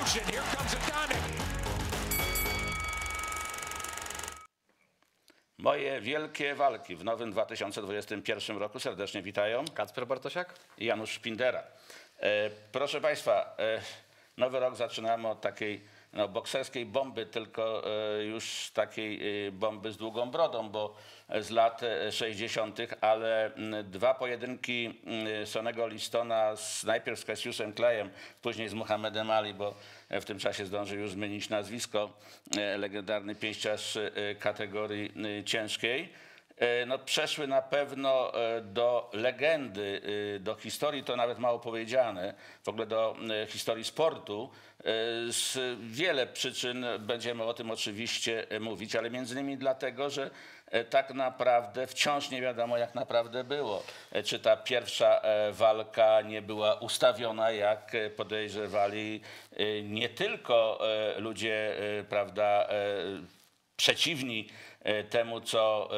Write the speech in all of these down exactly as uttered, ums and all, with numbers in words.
attention. Here comes Adonic. Moje wielkie walki w nowym dwa tysiące dwudziestym pierwszym roku serdecznie witają Kacper Bartosiak i Janusz Szpindera. E, proszę Państwa, e, nowy rok zaczynamy od takiej no, bokserskiej bomby, tylko e, już takiej e, bomby z długą brodą, bo z lat sześćdziesiątych, ale m, dwa pojedynki m, Sonnego Listona z, najpierw z Cassiusem Clayem, później z Muhammedem Ali, bo w tym czasie zdążył już zmienić nazwisko, e, legendarny pięściarz e, kategorii e, ciężkiej. No, przeszły na pewno do legendy, do historii, to nawet mało powiedziane, w ogóle do historii sportu. Z wiele przyczyn będziemy o tym oczywiście mówić, ale między innymi dlatego, że tak naprawdę wciąż nie wiadomo, jak naprawdę było. Czy ta pierwsza walka nie była ustawiona, jak podejrzewali nie tylko ludzie, prawda, przeciwni temu, co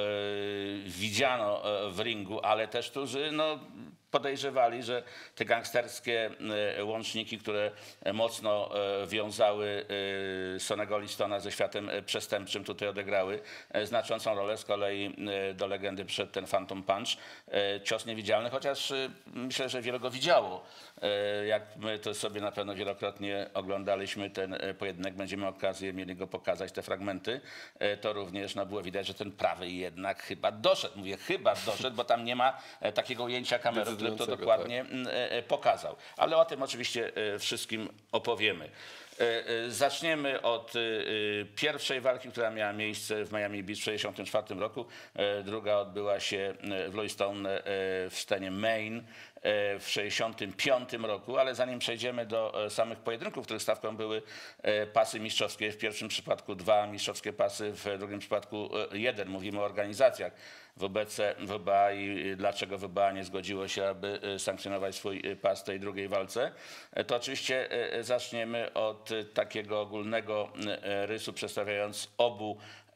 widziano w ringu, ale też którzy no, podejrzewali, że te gangsterskie łączniki, które mocno wiązały Sonnego Listona ze światem przestępczym, tutaj odegrały znaczącą rolę. Z kolei do legendy przyszedł ten Phantom Punch, cios niewidzialny, chociaż myślę, że wiele go widziało. Jak my to sobie na pewno wielokrotnie oglądaliśmy ten pojedynek, będziemy okazję mieli go pokazać, te fragmenty, to również no, było widać, że ten prawy jednak chyba doszedł. Mówię chyba doszedł, bo tam nie ma takiego ujęcia kamery, który to dokładnie tak pokazał. Ale o tym oczywiście wszystkim opowiemy. Zaczniemy od pierwszej walki, która miała miejsce w Miami Beach w tysiąc dziewięćset sześćdziesiątym czwartym roku. Druga odbyła się w Lewiston w stanie Maine w tysiąc dziewięćset sześćdziesiątym piątym roku, ale zanim przejdziemy do samych pojedynków, których stawką były pasy mistrzowskie, w pierwszym przypadku dwa mistrzowskie pasy, w drugim przypadku jeden. Mówimy o organizacjach w W B A i dlaczego W B A nie zgodziło się, aby sankcjonować swój pas w tej drugiej walce, to oczywiście zaczniemy od takiego ogólnego rysu, przedstawiając obu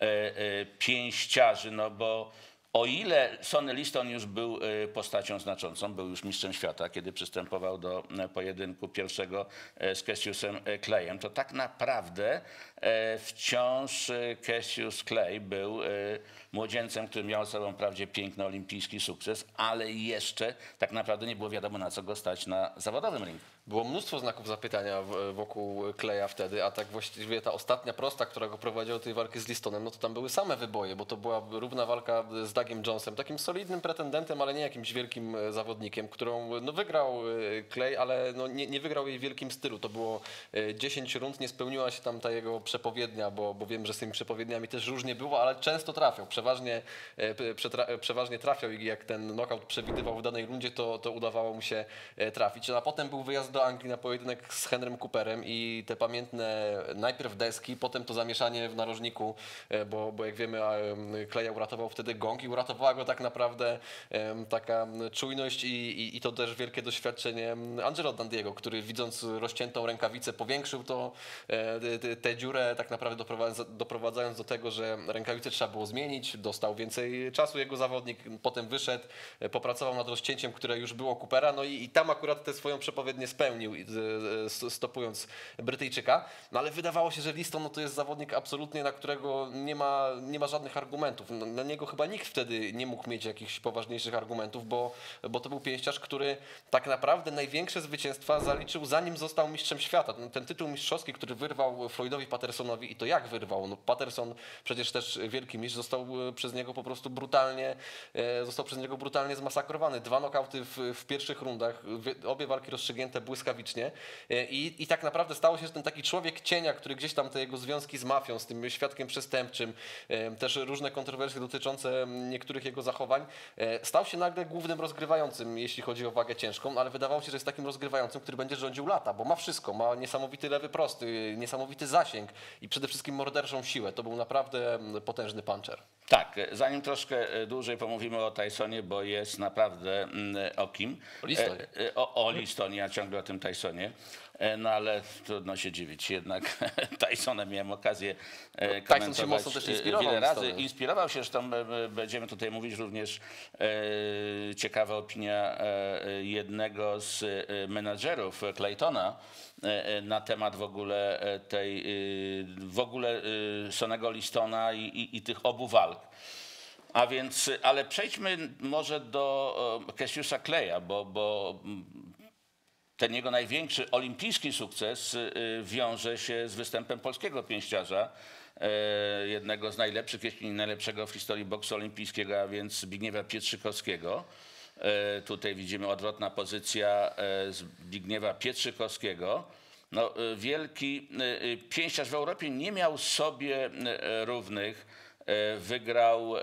pięściarzy, no bo o ile Sonny Liston już był postacią znaczącą, był już mistrzem świata, kiedy przystępował do pojedynku pierwszego z Cassiusem Clayem, to tak naprawdę wciąż Cassius Clay był młodzieńcem, który miał za sobą wprawdzie piękny olimpijski sukces, ale jeszcze tak naprawdę nie było wiadomo, na co go stać na zawodowym ringu. Było mnóstwo znaków zapytania wokół Claya wtedy, a tak właściwie ta ostatnia prosta, która go prowadziła do tej walki z Listonem, no to tam były same wyboje, bo to była równa walka z Dougiem Jonesem, takim solidnym pretendentem, ale nie jakimś wielkim zawodnikiem, którą no, wygrał Clay, ale no, nie, nie wygrał jej w wielkim stylu. To było dziesięć rund, nie spełniła się tam ta jego przepowiednia, bo, bo wiem, że z tymi przepowiedniami też różnie było, ale często trafiał, przeważnie, przeważnie trafiał i jak ten knockout przewidywał w danej rundzie, to, to udawało mu się trafić. A potem był wyjazd do Anglii na pojedynek z Henrym Cooperem i te pamiętne najpierw deski, potem to zamieszanie w narożniku, bo, bo jak wiemy Claya uratował wtedy gong i uratowała go tak naprawdę taka czujność i, i, i to też wielkie doświadczenie Angelo Dandiego, który widząc rozciętą rękawicę powiększył to, tę dziurę, tak naprawdę doprowadzając, doprowadzając do tego, że rękawicę trzeba było zmienić, dostał więcej czasu jego zawodnik, potem wyszedł, popracował nad rozcięciem, które już było Coopera, no i, i tam akurat tę swoją przepowiednię spełnił, stopując Brytyjczyka, no ale wydawało się, że Liston no to jest zawodnik absolutnie, na którego nie ma, nie ma żadnych argumentów. Na, na niego chyba nikt wtedy nie mógł mieć jakichś poważniejszych argumentów, bo, bo to był pięściarz, który tak naprawdę największe zwycięstwa zaliczył, zanim został mistrzem świata. Ten tytuł mistrzowski, który wyrwał Floydowi Pattersonowi i to jak wyrwał? No Patterson, przecież też wielki mistrz, został przez niego po prostu brutalnie, został przez niego brutalnie zmasakrowany. Dwa nokauty w, w pierwszych rundach, obie walki rozstrzygnięte błyskawicznie I, i tak naprawdę stało się, że ten taki człowiek cienia, który gdzieś tam te jego związki z mafią, z tym świadkiem przestępczym, też różne kontrowersje dotyczące niektórych jego zachowań, stał się nagle głównym rozgrywającym, jeśli chodzi o wagę ciężką, ale wydawało się, że jest takim rozgrywającym, który będzie rządził lata, bo ma wszystko, ma niesamowity lewy prosty, niesamowity zasięg i przede wszystkim morderczą siłę. To był naprawdę potężny puncher. Tak, zanim troszkę dłużej pomówimy o Tysonie, bo jest naprawdę mm, o kim. O Listonie. E, e, O, o Listonie, ja ciągle o tym Tysonie. E, No ale trudno się dziwić, jednak Tysona miałem okazję e, Tyson się komentować mocno też e, inspirował wiele razy. Listonem. Inspirował się, zresztą e, będziemy tutaj mówić również e, ciekawa opinia e, jednego z e, menadżerów Claytona e, na temat w ogóle e, tej, e, w ogóle e, Sonnego Listona i, i, i tych obu walk. A więc, ale przejdźmy może do e, Cassiusa Claya, bo, bo ten jego największy olimpijski sukces y, wiąże się z występem polskiego pięściarza, y, jednego z najlepszych, jeśli nie najlepszego w historii boksu olimpijskiego, a więc Zbigniewa Pietrzykowskiego. Y, Tutaj widzimy odwrotna pozycja y, Zbigniewa Pietrzykowskiego. No, y, wielki y, y, pięściarz w Europie nie miał sobie y, równych. E, Wygrał e,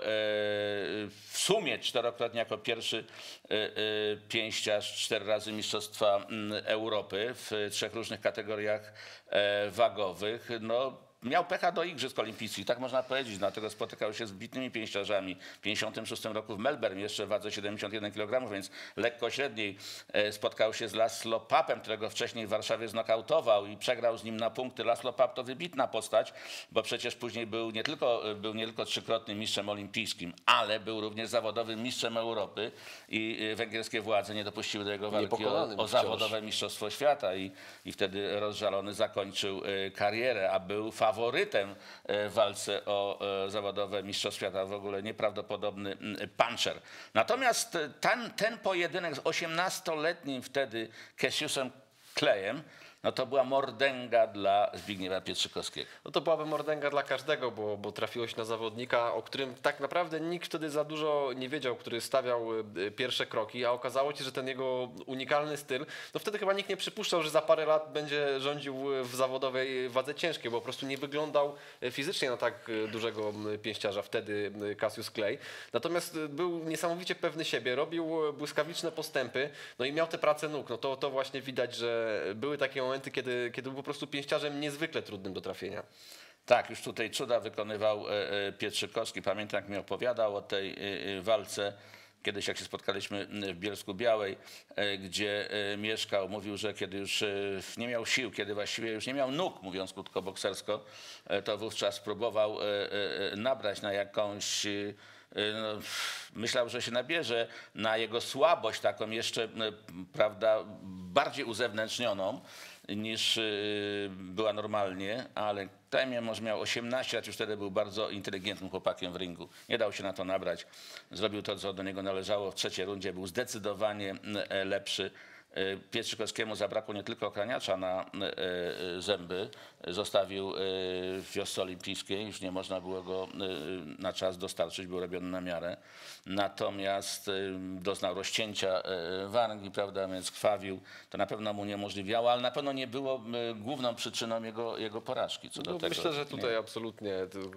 w sumie czterokrotnie jako pierwszy e, e, pięściarz, cztery razy Mistrzostwa mm, Europy w trzech różnych kategoriach e, wagowych. No, miał pecha do Igrzysk Olimpijskich, tak można powiedzieć, dlatego spotykał się z wybitnymi pięściarzami. W pięćdziesiątym szóstym roku w Melbourne, jeszcze w wadze siedemdziesiąt jeden kilogramów, więc lekko średniej. E, Spotkał się z Laszlo Papem, którego wcześniej w Warszawie znokautował i przegrał z nim na punkty. Laszlo Pap to wybitna postać, bo przecież później był nie tylko, był nie tylko trzykrotnym mistrzem olimpijskim, ale był również zawodowym mistrzem Europy i e, węgierskie władze nie dopuściły do jego walki o, Niepokonanym o wciąż. zawodowe mistrzostwo świata i, i wtedy rozżalony zakończył e, karierę, a był faworytem w walce o zawodowe mistrzostwo świata, w ogóle nieprawdopodobny puncher. Natomiast ten, ten pojedynek z osiemnastoletnim wtedy Cassiusem Clayem, no to była mordęga dla Zbigniewa Pietrzykowskiego. No to byłaby mordęga dla każdego, bo, bo trafiło się na zawodnika, o którym tak naprawdę nikt wtedy za dużo nie wiedział, który stawiał y, pierwsze kroki, a okazało się, że ten jego unikalny styl, no wtedy chyba nikt nie przypuszczał, że za parę lat będzie rządził w zawodowej wadze ciężkiej, bo po prostu nie wyglądał fizycznie na tak dużego pięściarza wtedy Cassius Clay. Natomiast był niesamowicie pewny siebie, robił błyskawiczne postępy, no i miał tę pracę nóg. No to, to właśnie widać, że były takie momenty, kiedy, kiedy był po prostu pięściarzem niezwykle trudnym do trafienia. Tak, już tutaj cuda wykonywał Pietrzykowski. Pamiętam, jak mi opowiadał o tej walce kiedyś, jak się spotkaliśmy w Bielsku Białej, gdzie mieszkał. Mówił, że kiedy już nie miał sił, kiedy właściwie już nie miał nóg, mówiąc krótko boksersko, to wówczas próbował nabrać na jakąś... No, myślał, że się nabierze na jego słabość taką jeszcze, prawda, bardziej uzewnętrznioną niż była normalnie, ale Tajmie może miał osiemnaście lat, już wtedy był bardzo inteligentnym chłopakiem w ringu. Nie dał się na to nabrać. Zrobił to, co do niego należało w trzeciej rundzie. Był zdecydowanie lepszy. Pietrzykowskiemu zabrakło nie tylko okraniacza na zęby, zostawił w wiosce olimpijskiej, już nie można było go na czas dostarczyć, był robiony na miarę. Natomiast doznał rozcięcia wargi, prawda, więc krwawił. To na pewno mu niemożliwiało, ale na pewno nie było główną przyczyną jego, jego porażki. Co do No, tego, myślę, że tutaj nie. absolutnie.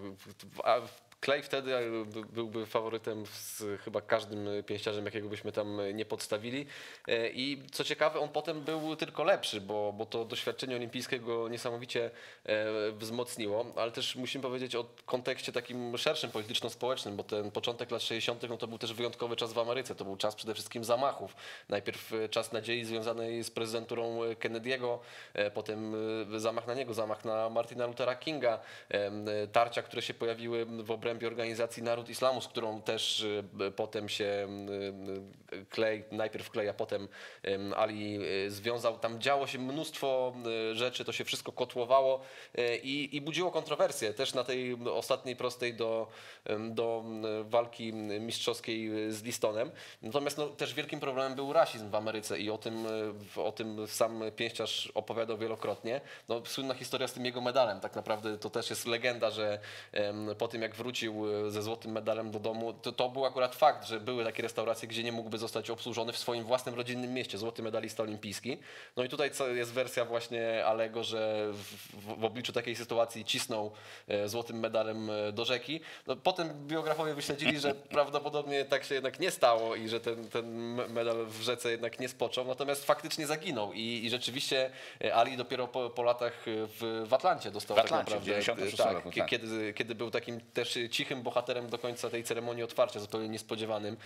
A Clay wtedy byłby faworytem z chyba każdym pięściarzem, jakiego byśmy tam nie podstawili. I co ciekawe, on potem był tylko lepszy, bo, bo to doświadczenie olimpijskie go niesamowicie wzmocniło, ale też musimy powiedzieć o kontekście takim szerszym, polityczno-społecznym, bo ten początek lat sześćdziesiątych no to był też wyjątkowy czas w Ameryce. To był czas przede wszystkim zamachów. Najpierw czas nadziei związanej z prezydenturą Kennedy'ego, potem zamach na niego, zamach na Martina Luthera Kinga, tarcia, które się pojawiły w obrębie organizacji Naród Islamu, z którą też potem się Clay, najpierw Clay, a potem Ali związał. Tam działo się mnóstwo rzeczy, to się wszystko kotłowało i, i budziło kontrowersje. Też na tej ostatniej prostej do, do walki mistrzowskiej z Listonem. Natomiast no, też wielkim problemem był rasizm w Ameryce i o tym, o tym sam pięściarz opowiadał wielokrotnie. No, słynna historia z tym jego medalem. Tak naprawdę to też jest legenda, że po tym jak wrócił ze złotym medalem do domu, to, to był akurat fakt, że były takie restauracje, gdzie nie mógłby zostać obsłużony w swoim własnym rodzinnym mieście, złoty medalista olimpijski. No i tutaj jest wersja właśnie Alego, że w, w obliczu takiej sytuacji cisnął złotym medalem do rzeki. No, potem biografowie wyśledzili, że prawdopodobnie tak się jednak nie stało i że ten, ten medal w rzece jednak nie spoczął, natomiast faktycznie zaginął i, i rzeczywiście Ali dopiero po, po latach w, w Atlancie dostał W Atlancie, tak w dziewięćdziesiątym naprawdę, szóstym tak, roku, tak. Kiedy, kiedy był takim też cichym bohaterem do końca tej ceremonii otwarcia, zupełnie niespodziewanym.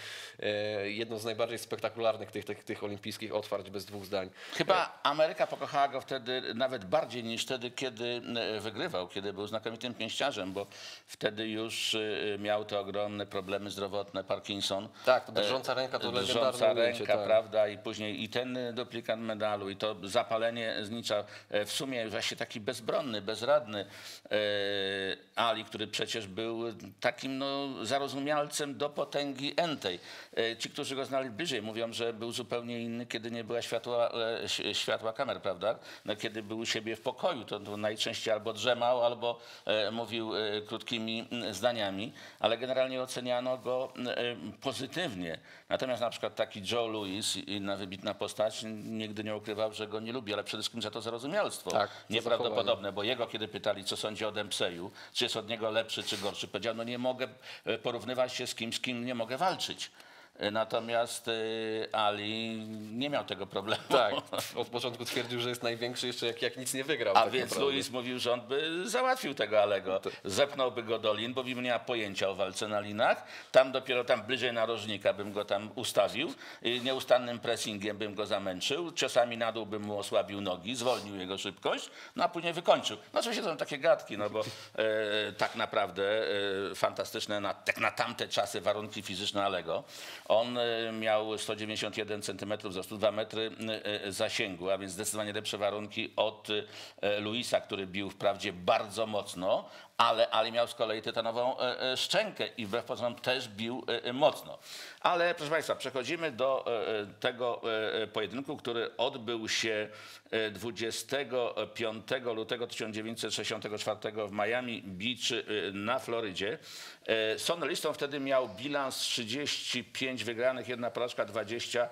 E, jedno z najbardziej spektakularnych tych, tych, tych olimpijskich otwarć, bez dwóch zdań. Chyba Ameryka pokochała go wtedy nawet bardziej niż wtedy, kiedy e, wygrywał, kiedy był znakomitym pięściarzem, bo wtedy już e, miał te ogromne problemy zdrowotne, Parkinson. Tak, to drżąca ręka to Drżąca legendarne ujęcie, ręka, tak. prawda, i później i ten duplikat medalu, i to zapalenie znicza. E, W sumie właśnie taki bezbronny, bezradny e, Ali, który przecież był takim no, zarozumialcem do potęgi entej. E, Ci, którzy go znali bliżej, mówią, że był zupełnie inny, kiedy nie była światła, e, ś- światła kamer, prawda? No, kiedy był u siebie w pokoju, to, to najczęściej albo drzemał, albo e, mówił e, krótkimi m, zdaniami, ale generalnie oceniano go e, pozytywnie. Natomiast na przykład taki Joe Louis, inna wybitna postać, nigdy nie ukrywał, że go nie lubi, ale przede wszystkim za to zarozumialstwo. Tak, za Nieprawdopodobne, bo jego kiedy pytali, co sądzi o Dempseju, czy jest od niego lepszy, czy gorszy, powiedział, no nie mogę e, porównywać się z kimś, z kim nie mogę walczyć. E, Natomiast e, Ali nie miał tego problemu. Tak, od początku twierdził, że jest największy, jeszcze jak, jak nic nie wygrał. A tak więc naprawdę. Louis mówił, że on by załatwił tego Alego. Zepnąłby go do lin, bo bym nie miał pojęcia o walce na linach. Tam dopiero tam bliżej narożnika bym go tam ustawił. I nieustannym pressingiem bym go zamęczył. Ciosami na dół bym mu osłabił nogi, zwolnił jego szybkość, no a później wykończył. No oczywiście to są takie gadki, no bo e, tak naprawdę e, fantastyczne na, tak na tamte czasy warunki fizyczne Alego. On e, miał sto dziewięćdziesiąt jeden centymetrów wzrostu, dwa metry e, e, zasięgu, a więc zdecydowanie lepsze warunki od e, Luisa, który bił wprawdzie bardzo mocno, ale Ali miał z kolei tytanową e, e, szczękę i wbrew pozorom też bił e, e, mocno. Ale proszę Państwa, przechodzimy do e, tego e, pojedynku, który odbył się e, dwudziestego piątego lutego tysiąc dziewięćset sześćdziesiątego czwartego w Miami Beach e, na Florydzie. E, Sonny Liston wtedy miał bilans trzydzieści pięć wygranych, jedna porażka, dwadzieścia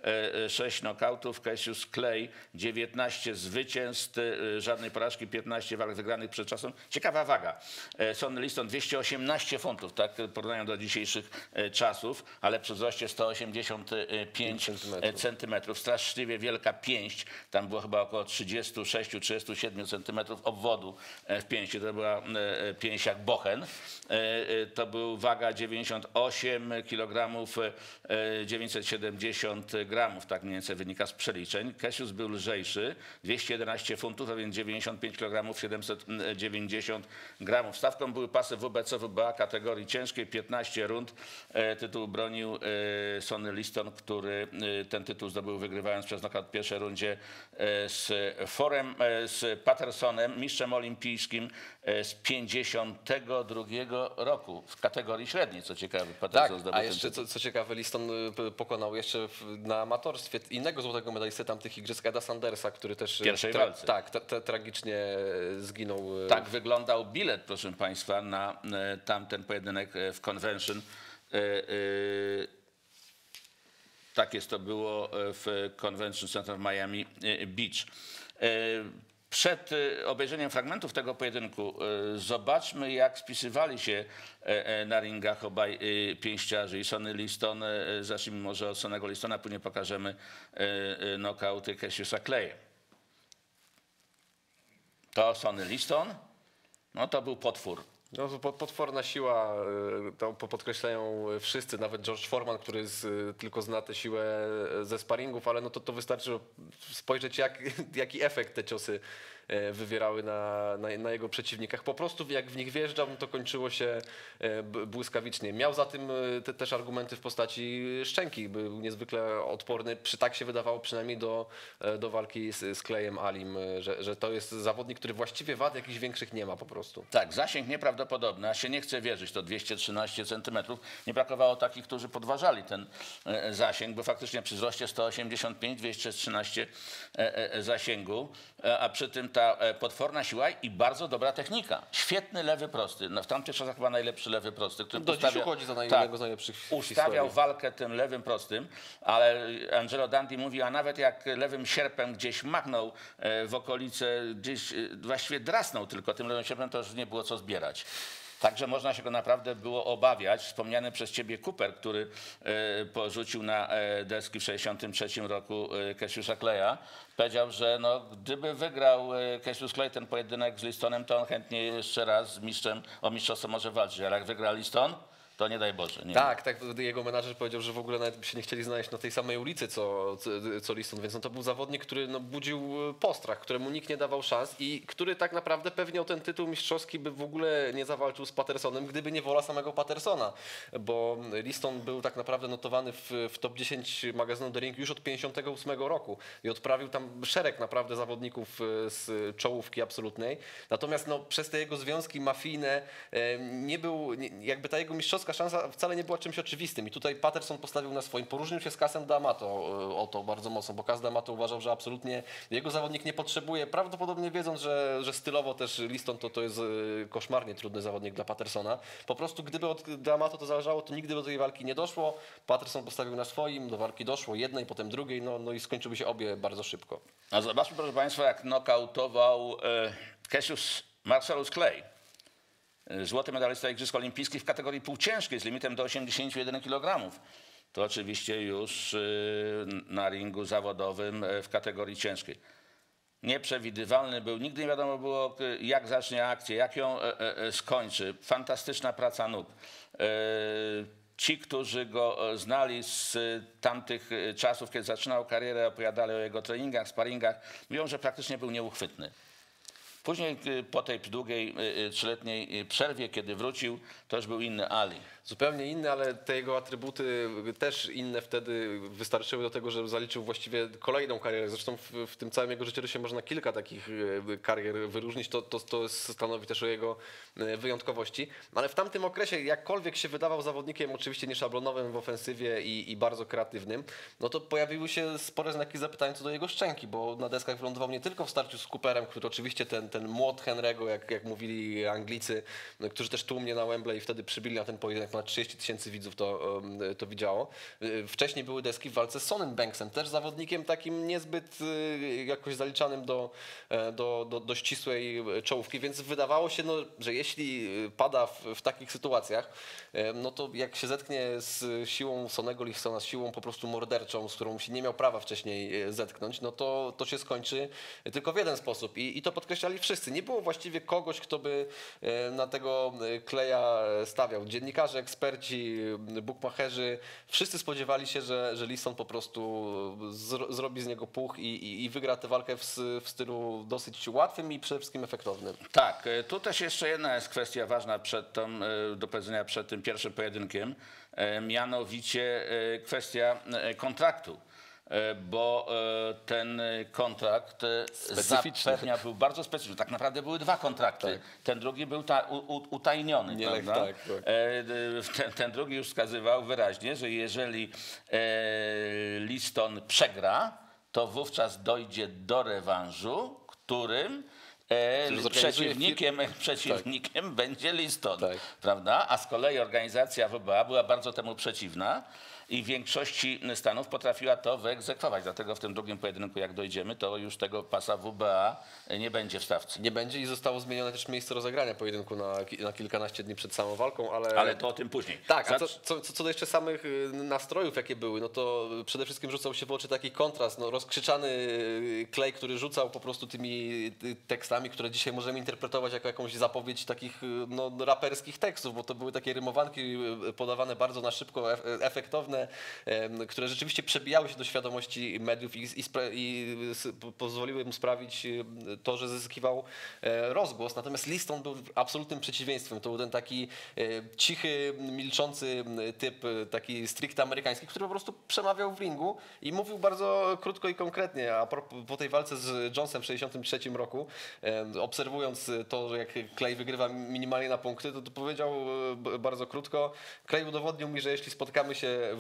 sześć nokautów. Cassius Clay dziewiętnaście zwycięstw, e, żadnej porażki, piętnaście walk wygranych przed czasem. Ciekawa waga. E, Sonny Liston dwieście osiemnaście funtów, tak w porównaniu do dzisiejszych e, czasów, ale przy wzroście sto osiemdziesiąt pięć centymetrów. centymetrów. Straszliwie wielka pięść. Tam było chyba około trzydzieści sześć trzydzieści siedem centymetrów obwodu e, w pięści. To była e, pięść jak bochen. E, e, To był waga dziewięćdziesiąt osiem kilogramów, e, dziewięćset siedemdziesiąt gramów, tak mniej więcej wynika z przeliczeń. Cassius był lżejszy, dwieście jedenaście funtów, a więc dziewięćdziesiąt pięć kilogramów, siedemset dziewięćdziesiąt gramów. Stawką były pasy W B C W B A kategorii ciężkiej, piętnaście rund. E, Tytuł bronił e, Sonny Liston, który e, ten tytuł zdobył wygrywając przez nokaut w pierwszej rundzie e, z Forem, e, z Pattersonem, mistrzem olimpijskim e, z pięćdziesiątego drugiego roku w kategorii średniej, co ciekawe. Patterson Tak, zdobył a ten jeszcze tytuł. co, co ciekawe, Liston y, p- pokonał jeszcze w, na amatorstwie innego złotego medalistę tamtych igrzysk, Eda Sandersa, który też W pierwszej tra- walce. Tak, tra- tra- tragicznie zginął. y, Tak wyglądał bilet, proszę Państwa, na e, tamten pojedynek e, w Convention. E, e, Tak jest to było e, w Convention Center w Miami e, Beach. E, Przed e, obejrzeniem fragmentów tego pojedynku e, zobaczmy, jak spisywali się e, e, na ringach obaj e, pięściarze. I Sonny Liston, e, zacznijmy może od Sonnego Listona, później pokażemy e, e, nokauty Cassiusa Claya. To Sonny Liston, no to był potwór. No, to po- potworna siła, y, to po- podkreślają wszyscy, nawet George Foreman, który z, y, tylko zna tę siłę ze sparingów, ale no to, to wystarczy spojrzeć, jak, jaki efekt te ciosy e, wywierały na, na, na jego przeciwnikach. Po prostu jak w nich wjeżdżał, no to kończyło się e, b- błyskawicznie. Miał za tym e, te, też argumenty w postaci szczęki. Był niezwykle odporny, przy, tak się wydawało przynajmniej do, e, do walki z, z Clayem Alim, e, że, że to jest zawodnik, który właściwie wad jakichś większych nie ma po prostu. Tak, zasięg nieprawdopodobny, a się nie chce wierzyć, to dwieście trzynaście centymetrów. Nie brakowało takich, którzy podważali ten e, zasięg, bo faktycznie przy wzroście sto osiemdziesiąt pięć, dwieście trzynaście e, e, zasięgu, e, a przy tym ta e, potworna siła i bardzo dobra technika. Świetny lewy prosty. No, w tamtych czasach chyba najlepszy lewy prosty, który Do dziś uchodzi za naj- tak, jednego z najlepszych w ustawiał historii. walkę tym lewym prostym, ale Angelo Dundee mówi, a nawet jak lewym sierpem gdzieś machnął e, w okolice, gdzieś e, właściwie drasnął tylko tym lewym sierpem, to już nie było co zbierać. Także można się go naprawdę było obawiać. Wspomniany przez ciebie Cooper, który e, porzucił na e, deski w sześćdziesiątym trzecim roku e, Cassiusza Claya, powiedział, że no, gdyby wygrał e, Cassius Clay ten pojedynek z Listonem, to on chętnie jeszcze raz z mistrzem, o mistrzostwo może walczyć, ale jak wygra Liston, to nie daj Boże. Nie. Tak, tak, jego menadżer powiedział, że w ogóle nawet by się nie chcieli znaleźć na tej samej ulicy co, co, co Liston, więc no to był zawodnik, który no, budził postrach, któremu nikt nie dawał szans i który tak naprawdę pewnie o ten tytuł mistrzowski by w ogóle nie zawalczył z Pattersonem, gdyby nie wola samego Pattersona, bo Liston był tak naprawdę notowany w, w top dziesięć magazynu The Ring już od pięćdziesiątego ósmego roku i odprawił tam szereg naprawdę zawodników z czołówki absolutnej, natomiast no, przez te jego związki mafijne nie był, nie, jakby ta jego mistrzowska szansa wcale nie była czymś oczywistym i tutaj Patterson postawił na swoim, poróżnił się z Casem D'Amato o to bardzo mocno, bo Cas D'Amato uważał, że absolutnie jego zawodnik nie potrzebuje, prawdopodobnie wiedząc, że, że stylowo też Liston to, to jest koszmarnie trudny zawodnik dla Pattersona. Po prostu gdyby od D'Amato to zależało, to nigdy do tej walki nie doszło. Patterson postawił na swoim, do walki doszło jednej, potem drugiej, no, no i skończyły się obie bardzo szybko. A zobaczmy, proszę Państwa, jak nokautował e, Cassius Marcellus Clay. Złoty medalista Igrzysk Olimpijskich w kategorii półciężkiej z limitem do osiemdziesięciu jeden kilogramów. To oczywiście już na ringu zawodowym w kategorii ciężkiej. Nieprzewidywalny był, nigdy nie wiadomo było, jak zacznie akcję, jak ją skończy. Fantastyczna praca nóg. Ci, którzy go znali z tamtych czasów, kiedy zaczynał karierę, opowiadali o jego treningach, sparingach, mówią, że praktycznie był nieuchwytny. Później po tej długiej trzyletniej przerwie, kiedy wrócił, to już był inny Ali. Zupełnie inny, ale te jego atrybuty też inne wtedy wystarczyły do tego, żeby zaliczył właściwie kolejną karierę. Zresztą w, w tym całym jego życiorysie można kilka takich karier wyróżnić. To, to, to stanowi też o jego wyjątkowości. Ale w tamtym okresie, jakkolwiek się wydawał zawodnikiem oczywiście nieszablonowym w ofensywie i, i bardzo kreatywnym, no to pojawiły się spore znaki zapytania co do jego szczęki, bo na deskach wylądował nie tylko w starciu z Cooperem, który oczywiście ten, ten młot Henry'ego, jak, jak mówili Anglicy, którzy też tłumnie na Wembley i wtedy przybili na ten pojedynek, ponad trzydzieści tysięcy widzów to, to widziało. Wcześniej były deski w walce z Sonem Banksem, też zawodnikiem takim niezbyt jakoś zaliczanym do, do, do, do ścisłej czołówki, więc wydawało się, no, że jeśli pada w, w takich sytuacjach, no to jak się zetknie z siłą Sonego Listona, z siłą po prostu morderczą, z którą się nie miał prawa wcześniej zetknąć, no to, to się skończy tylko w jeden sposób i, i to podkreślali wszyscy. Nie było właściwie kogoś, kto by na tego Claya stawiał. Dziennikarze, eksperci, bukmacherzy, wszyscy spodziewali się, że, że Liston po prostu zro, zrobi z niego puch i, i, i wygra tę walkę w, w stylu dosyć łatwym i przede wszystkim efektownym. Tak, tu też jeszcze jedna jest kwestia ważna przed tą, do powiedzenia przed tym pierwszym pojedynkiem, mianowicie kwestia kontraktu. Bo ten kontrakt zapewnia, był bardzo specyficzny. Tak naprawdę były dwa kontrakty. Tak. Ten drugi był ta, u, utajniony. Nie, tak, tak. Ten, ten drugi już wskazywał wyraźnie, że jeżeli Liston przegra, to wówczas dojdzie do rewanżu, którym przeciwnikiem, przeciwnikiem tak. będzie Liston. Tak. Prawda? A z kolei organizacja W B A była bardzo temu przeciwna. I w większości stanów potrafiła to wyegzekwować. Dlatego w tym drugim pojedynku, jak dojdziemy, to już tego pasa W B A nie będzie w stawce. Nie będzie i zostało zmienione też miejsce rozegrania pojedynku na, na kilkanaście dni przed samą walką, ale... Ale to o tym później. Tak, a co, co, co do jeszcze samych nastrojów, jakie były, no to przede wszystkim rzucał się w oczy taki kontrast. No, rozkrzyczany Clay, który rzucał po prostu tymi tekstami, które dzisiaj możemy interpretować jako jakąś zapowiedź takich no, raperskich tekstów, bo to były takie rymowanki podawane bardzo na szybko, efektowne, które rzeczywiście przebijały się do świadomości mediów i, i, i pozwoliły mu sprawić to, że zyskiwał rozgłos. Natomiast Liston był absolutnym przeciwieństwem. To był ten taki cichy, milczący typ, taki stricte amerykański, który po prostu przemawiał w ringu i mówił bardzo krótko i konkretnie. A po tej walce z Jonesem w sześćdziesiątym trzecim roku, obserwując to, że jak Clay wygrywa minimalnie na punkty, to, to powiedział bardzo krótko: Clay udowodnił mi, że jeśli spotkamy się w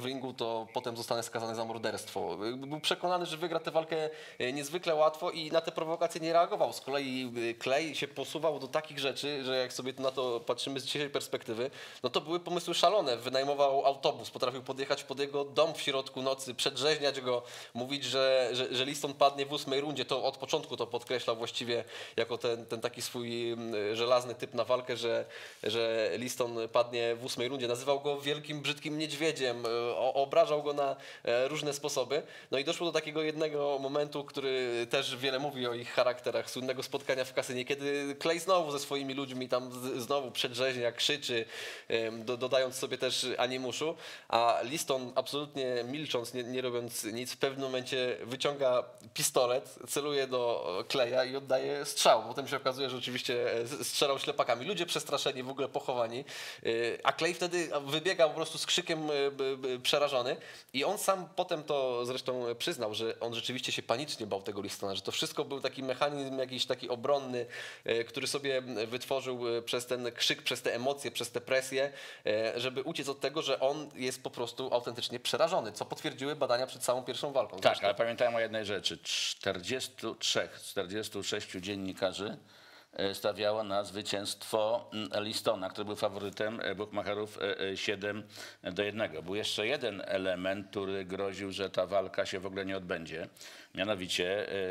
w ringu, to potem zostanę skazany za morderstwo. Był przekonany, że wygra tę walkę niezwykle łatwo i na te prowokacje nie reagował. Z kolei Clay się posuwał do takich rzeczy, że jak sobie na to patrzymy z dzisiejszej perspektywy, no to były pomysły szalone. Wynajmował autobus, potrafił podjechać pod jego dom w środku nocy, przedrzeźniać go, mówić, że, że, że Liston padnie w ósmej rundzie. To od początku to podkreślał właściwie jako ten, ten taki swój żelazny typ na walkę, że, że Liston padnie w ósmej rundzie. Nazywał go wielkim, brzydkim niedźwiedziem, o, obrażał go na różne sposoby. No i doszło do takiego jednego momentu, który też wiele mówi o ich charakterach, słynnego spotkania w kasynie, kiedy Clay znowu ze swoimi ludźmi tam znowu przedrzeźnia, krzyczy, do, dodając sobie też animuszu, a Liston absolutnie milcząc, nie, nie robiąc nic, w pewnym momencie wyciąga pistolet, celuje do Claya i oddaje strzał. Potem się okazuje, że oczywiście strzelał ślepakami. Ludzie przestraszeni, w ogóle pochowani, a Clay wtedy wybiega po prostu z krzykiem przerażony i on sam potem to zresztą przyznał, że on rzeczywiście się panicznie bał tego Listona, że to wszystko był taki mechanizm jakiś taki obronny, który sobie wytworzył przez ten krzyk, przez te emocje, przez tę presję, żeby uciec od tego, że on jest po prostu autentycznie przerażony, co potwierdziły badania przed samą pierwszą walką. Tak, zresztą. ale pamiętajmy o jednej rzeczy. czterdziestu trzech z czterdziestu sześciu dziennikarzy stawiało na zwycięstwo Listona, który był faworytem bookmacherów siedem do jednego. Był jeszcze jeden element, który groził, że ta walka się w ogóle nie odbędzie. Mianowicie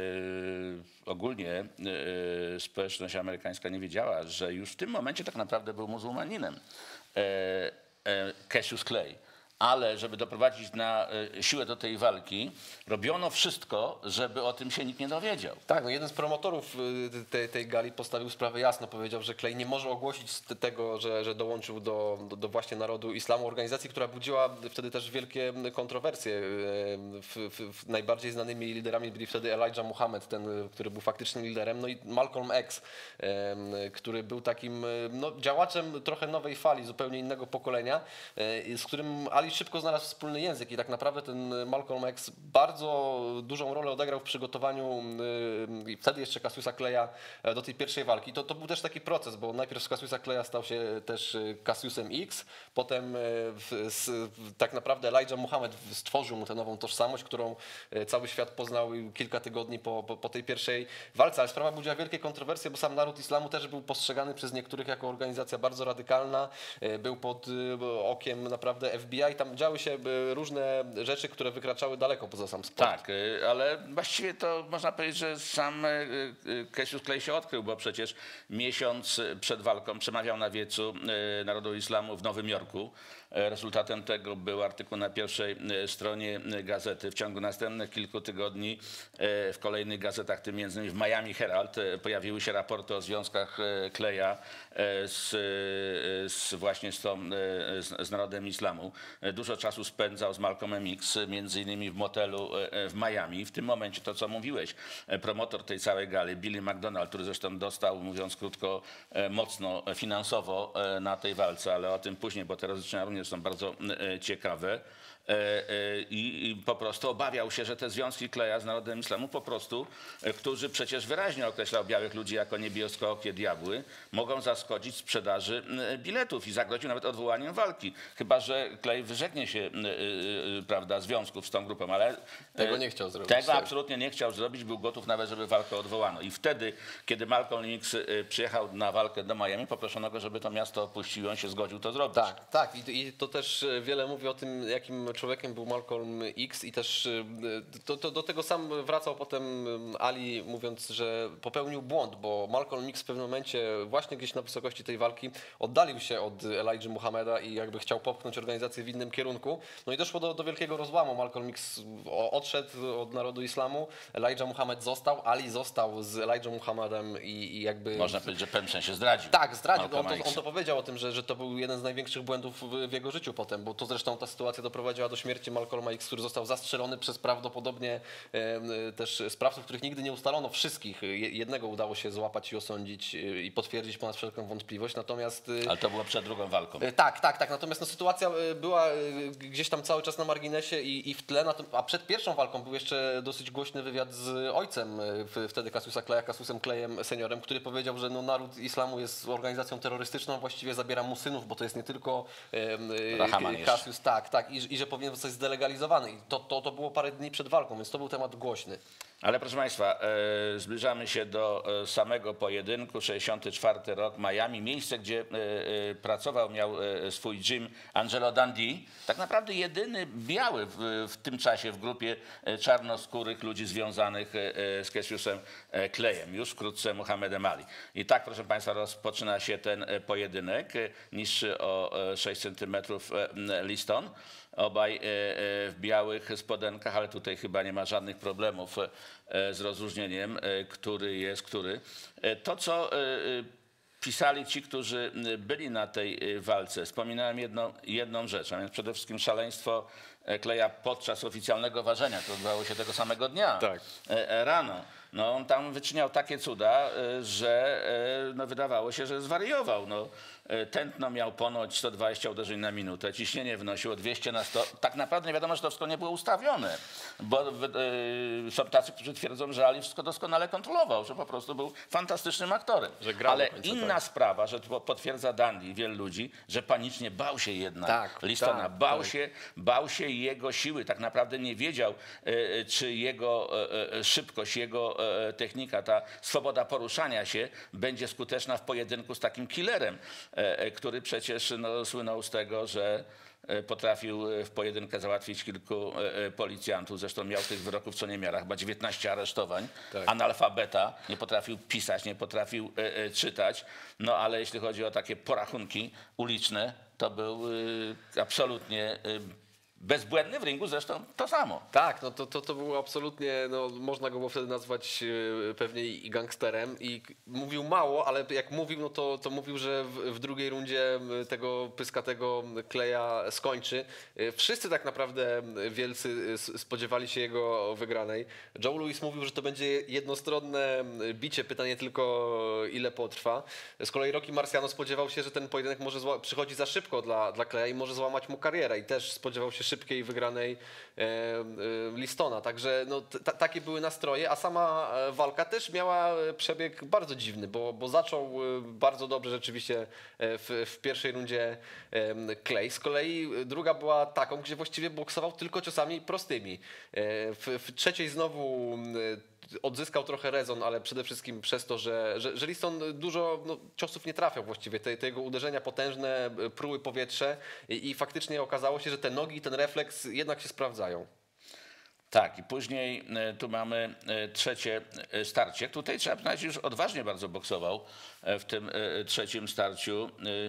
yy, ogólnie yy, społeczność amerykańska nie wiedziała, że już w tym momencie tak naprawdę był muzułmaninem yy, yy, Cassius Clay. Ale żeby doprowadzić na siłę do tej walki, robiono wszystko, żeby o tym się nikt nie dowiedział. Tak, no jeden z promotorów tej, tej gali postawił sprawę jasno, powiedział, że Clay nie może ogłosić tego, że, że dołączył do, do, do właśnie Narodu Islamu, organizacji, która budziła wtedy też wielkie kontrowersje. W, w, w najbardziej znanymi liderami byli wtedy Elijah Muhammad, ten, który był faktycznym liderem, no i Malcolm X, który był takim no, działaczem trochę nowej fali, zupełnie innego pokolenia, z którym Ali szybko znalazł wspólny język i tak naprawdę ten Malcolm X bardzo dużą rolę odegrał w przygotowaniu yy, wtedy jeszcze Cassiusa Claya do tej pierwszej walki. To, to był też taki proces, bo najpierw z Cassiusa Claya stał się też Cassiusem X, potem w, z, tak naprawdę Elijah Muhammad stworzył mu tę nową tożsamość, którą cały świat poznał kilka tygodni po, po, po tej pierwszej walce, ale sprawa budziła wielkie kontrowersje, bo sam naród islamu też był postrzegany przez niektórych jako organizacja bardzo radykalna, był pod okiem naprawdę F B I. Tam działy się różne rzeczy, które wykraczały daleko poza sam sport. Tak, ale właściwie to można powiedzieć, że sam Cassius Clay się odkrył, bo przecież miesiąc przed walką przemawiał na wiecu Narodu Islamu w Nowym Jorku. Rezultatem tego był artykuł na pierwszej stronie gazety. W ciągu następnych kilku tygodni w kolejnych gazetach, tym między innymi w Miami Herald, pojawiły się raporty o związkach Claya z, z właśnie z, tą, z, z Narodem Islamu. Dużo czasu spędzał z Malcolmem X, między innymi w motelu w Miami. W tym momencie to, co mówiłeś, promotor tej całej gali, Billy McDonald, który zresztą dostał, mówiąc krótko, mocno finansowo na tej walce, ale o tym później, bo te rozliczenia również są bardzo ciekawe. I, i po prostu obawiał się, że te związki Claya z Narodem Islamu po prostu, którzy przecież wyraźnie określał białych ludzi jako niebieskookie diabły, mogą zaskoczyć sprzedaży biletów i zagroził nawet odwołaniem walki. Chyba że Clay wyrzeknie się prawda, związków z tą grupą, ale tego nie chciał zrobić. Tego absolutnie nie chciał zrobić, był gotów nawet, żeby walkę odwołano. I wtedy, kiedy Malcolm X przyjechał na walkę do Miami, poproszono go, żeby to miasto opuścił i on się zgodził to zrobić. Tak, tak. I, i to też wiele mówi o tym, jakim człowiekiem był Malcolm X i też to, to, do tego sam wracał potem Ali, mówiąc, że popełnił błąd, bo Malcolm X w pewnym momencie właśnie gdzieś na wysokości tej walki oddalił się od Elijah Muhammada i jakby chciał popchnąć organizację w innym kierunku. No i doszło do, do wielkiego rozłamu. Malcolm X odszedł od Narodu Islamu, Elijah Muhammad został, Ali został z Elijah Muhammadem i, i jakby... Można powiedzieć, że pewnie się zdradził. Tak, zdradził. On to, on to powiedział o tym, że, że to był jeden z największych błędów w, w jego życiu potem, bo to zresztą ta sytuacja doprowadziła do śmierci Malcolma X, który został zastrzelony przez prawdopodobnie e, też sprawców, których nigdy nie ustalono, wszystkich. Jednego udało się złapać i osądzić i potwierdzić ponad wszelką wątpliwość, natomiast... Ale to było przed drugą walką. E, tak, tak, tak. Natomiast no, sytuacja była y, gdzieś tam cały czas na marginesie i, i w tle, na tym, a przed pierwszą walką był jeszcze dosyć głośny wywiad z ojcem y, w, wtedy Cassiusa Claya, Cassiusem Clayem seniorem, który powiedział, że no, naród islamu jest organizacją terrorystyczną, właściwie zabiera mu synów, bo to jest nie tylko y, Rahman y, Cassius, tak, tak, i, i że powinien zostać zdelegalizowany. I to, to, to było parę dni przed walką, więc to był temat głośny. Ale proszę Państwa, e, zbliżamy się do e, samego pojedynku, sześćdziesiąty czwarty rok, Miami, miejsce, gdzie e, e, pracował, miał e, swój gym Angelo Dundee, tak naprawdę jedyny biały w, w tym czasie w grupie e, czarnoskórych ludzi związanych e, e, z Cassiusem e, Clayem, już wkrótce Muhammedem Ali. I tak, proszę Państwa, rozpoczyna się ten e, pojedynek, e, niższy o e, sześć centymetrów e, Liston. Obaj e, e, w białych spodenkach, ale tutaj chyba nie ma żadnych problemów e, z rozróżnieniem, e, który jest który. E, to, co e, pisali ci, którzy byli na tej walce, wspominałem jedną, jedną rzecz, a więc przede wszystkim szaleństwo Claya podczas oficjalnego ważenia. To odbywało się tego samego dnia, Tak. e, rano. No, on tam wyczyniał takie cuda, e, że e, no, wydawało się, że zwariował. No, e, tętno miał ponoć sto dwadzieścia uderzeń na minutę, ciśnienie wynosiło dwieście na sto. Tak naprawdę nie wiadomo, że to wszystko nie było ustawione, bo e, są tacy, którzy twierdzą, że Ali wszystko doskonale kontrolował, że po prostu był fantastycznym aktorem. Że grał Ale do końca, inna tak. sprawa, że to potwierdza Dundee i wielu ludzi, że panicznie bał się jednak Tak, Listona, tak, bał tak. się, bał się jego siły, tak naprawdę nie wiedział, e, czy jego e, e, szybkość, jego e, technika, ta swoboda poruszania się będzie skuteczna w pojedynku z takim killerem, e, e, który przecież no, słynął z tego, że e, potrafił w pojedynkę załatwić kilku e, e, policjantów, zresztą miał tych wyroków co niemiara, chyba dziewiętnaście aresztowań, Tak. analfabeta, nie potrafił pisać, nie potrafił e, e, czytać, no ale jeśli chodzi o takie porachunki uliczne, to był e, absolutnie e, bezbłędny w ringu, zresztą to samo. Tak, no to, to, to było absolutnie, no, można go było wtedy nazwać e, pewnie i gangsterem i k- mówił mało, ale jak mówił, no to, to mówił, że w, w drugiej rundzie m, tego pyskatego Claya skończy. E, Wszyscy tak naprawdę m, wielcy e, s- spodziewali się jego wygranej. Joe Louis mówił, że to będzie jednostronne m, bicie, pytanie tylko ile potrwa. Z kolei Rocky Marciano spodziewał się, że ten pojedynek może zła- przychodzi za szybko dla, dla Claya i może złamać mu karierę i też spodziewał się szybkiej wygranej e, e, Listona. Także no, t- t- takie były nastroje, a sama e, walka też miała e, przebieg bardzo dziwny, bo, bo zaczął e, bardzo dobrze rzeczywiście e, w, w pierwszej rundzie e, Clay. Z kolei druga była taką, gdzie właściwie boksował tylko ciosami prostymi. E, w, w trzeciej znowu e, odzyskał trochę rezon, ale przede wszystkim przez to, że, że, że Liston dużo no, ciosów nie trafiał właściwie. Te, te jego uderzenia potężne, pruły powietrze i, i faktycznie okazało się, że te nogi i ten refleks jednak się sprawdzają. Tak, i później e, tu mamy e, trzecie e, starcie. Tutaj trzeba przyznać, że już odważnie bardzo boksował e, w tym e, trzecim starciu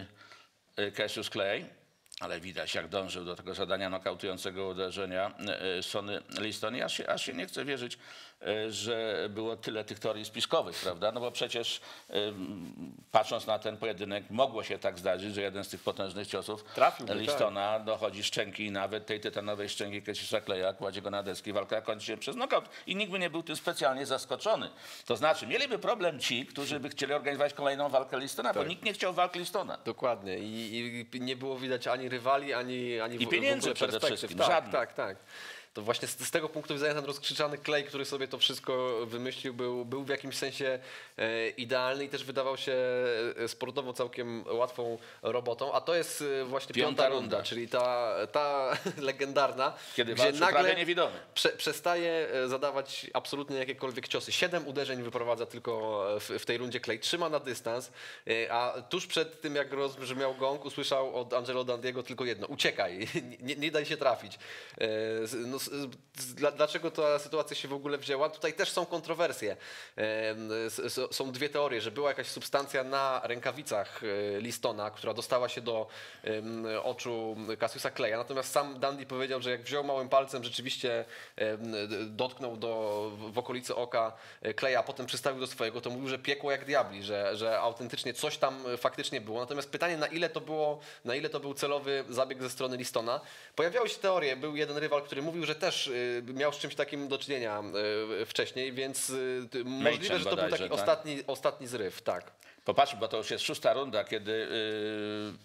e, e, Cassius Clay, ale widać, jak dążył do tego zadania nokautującego uderzenia e, e, Sonny Liston. I aż się, aż się nie chce wierzyć, e, że było tyle tych teorii spiskowych, prawda? No bo przecież e, patrząc na ten pojedynek, mogło się tak zdarzyć, że jeden z tych potężnych ciosów Trafiłby, Listona dochodzi szczęki i nawet tej tytanowej szczęki Cassiusa Claya, kładzie go na deski, walka kończy się przez nokaut i nikt by nie był tym specjalnie zaskoczony. To znaczy, mieliby problem ci, którzy by chcieli organizować kolejną walkę Listona, bo Tak. nikt nie chciał walki Listona. Dokładnie. I, i nie było widać ani rywali, ani, ani I w, pieniędzy w ogóle przede perspektyw. wszystkim, Tak, żadnych. tak, tak. To właśnie z, z tego punktu widzenia ten rozkrzyczany Clay, który sobie to wszystko wymyślił, był, był w jakimś sensie e, idealny i też wydawał się e, sportowo całkiem łatwą robotą. A to jest e, właśnie Piąta piąta, runda. runda, czyli ta, ta legendarna, Kiedy gdzie walczył nagle prawie niewidomy. prze, przestaje e, zadawać absolutnie jakiekolwiek ciosy. Siedem uderzeń wyprowadza tylko w, w tej rundzie Clay, trzyma na dystans, e, a tuż przed tym, jak rozbrzmiał gong, usłyszał od Angelo Dandiego tylko jedno: uciekaj, nie, nie daj się trafić. E, No, z- z- dla- dlaczego ta sytuacja się w ogóle wzięła? Tutaj też są kontrowersje. E, s- s- Są dwie teorie, że była jakaś substancja na rękawicach e, Listona, która dostała się do em, oczu Cassiusa Claya. Natomiast sam Dundee powiedział, że jak wziął małym palcem, rzeczywiście em, d- dotknął do, w okolicy oka Claya, a potem przystawił do swojego, to mówił, że piekło jak diabli, że, że autentycznie coś tam faktycznie było. Natomiast pytanie, na ile to było, na ile to był celowy zabieg ze strony Listona. Pojawiały się teorie, był jeden rywal, który mówił, że też y, miał z czymś takim do czynienia y, wcześniej, więc y, ty- możliwe, że to był bodajże, taki tak? ostatni, ostatni zryw, tak. Popatrz, bo to już jest szósta runda, kiedy yy,